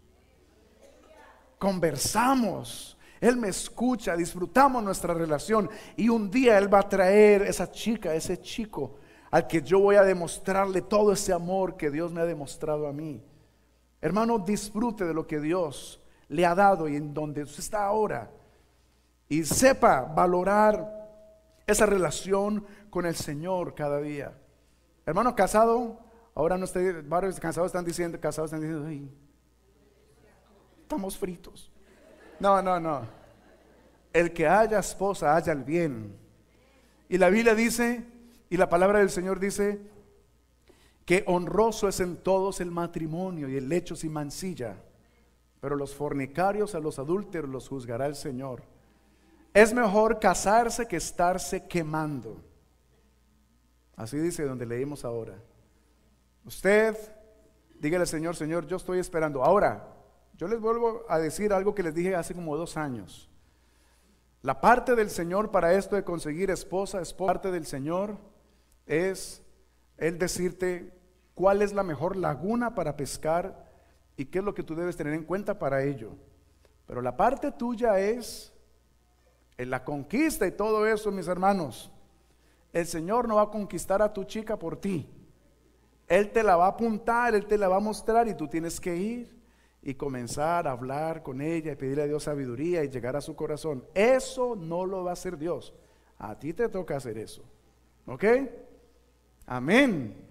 Conversamos. Él me escucha, disfrutamos nuestra relación. Y un día Él va a traer esa chica, ese chico, al que yo voy a demostrarle todo ese amor que Dios me ha demostrado a mí. Hermano, disfrute de lo que Dios le ha dado y en donde usted está ahora. Y sepa valorar esa relación con el Señor cada día. Hermano casado, ahora no estoy, varios casados están diciendo, casados están diciendo: ay, estamos fritos. No, no, no. El que haya esposa, haya el bien. Y la Biblia dice, y la palabra del Señor dice, que honroso es en todos el matrimonio y el lecho sin mancilla, pero los fornicarios, a los adúlteros los juzgará el Señor. Es mejor casarse que estarse quemando. Así dice donde leímos ahora. Usted dígale al Señor: Señor, yo estoy esperando. Ahora, yo les vuelvo a decir algo que les dije hace como dos años. La parte del Señor para esto de conseguir esposa, es parte del Señor es Él decirte cuál es la mejor laguna para pescar y qué es lo que tú debes tener en cuenta para ello. Pero la parte tuya es en la conquista y todo eso, mis hermanos. El Señor no va a conquistar a tu chica por ti. Él te la va a apuntar, Él te la va a mostrar y tú tienes que ir y comenzar a hablar con ella y pedirle a Dios sabiduría y llegar a su corazón. Eso no lo va a hacer Dios. A ti te toca hacer eso. ¿Ok? Amén.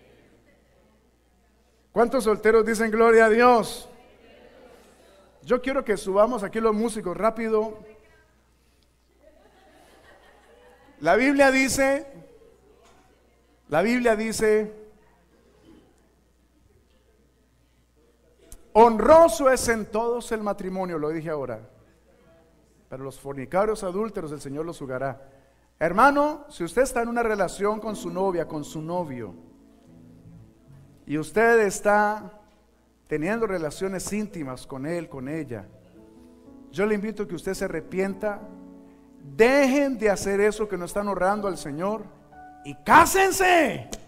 ¿Cuántos solteros dicen gloria a Dios? Yo quiero que subamos aquí los músicos rápido. La Biblia dice, la Biblia dice, honroso es en todos el matrimonio, lo dije ahora, pero los fornicarios adúlteros el Señor los juzgará. Hermano, si usted está en una relación con su novia, con su novio, y usted está teniendo relaciones íntimas con él, con ella, yo le invito a que usted se arrepienta. Dejen de hacer eso que no están honrando al Señor y cásense.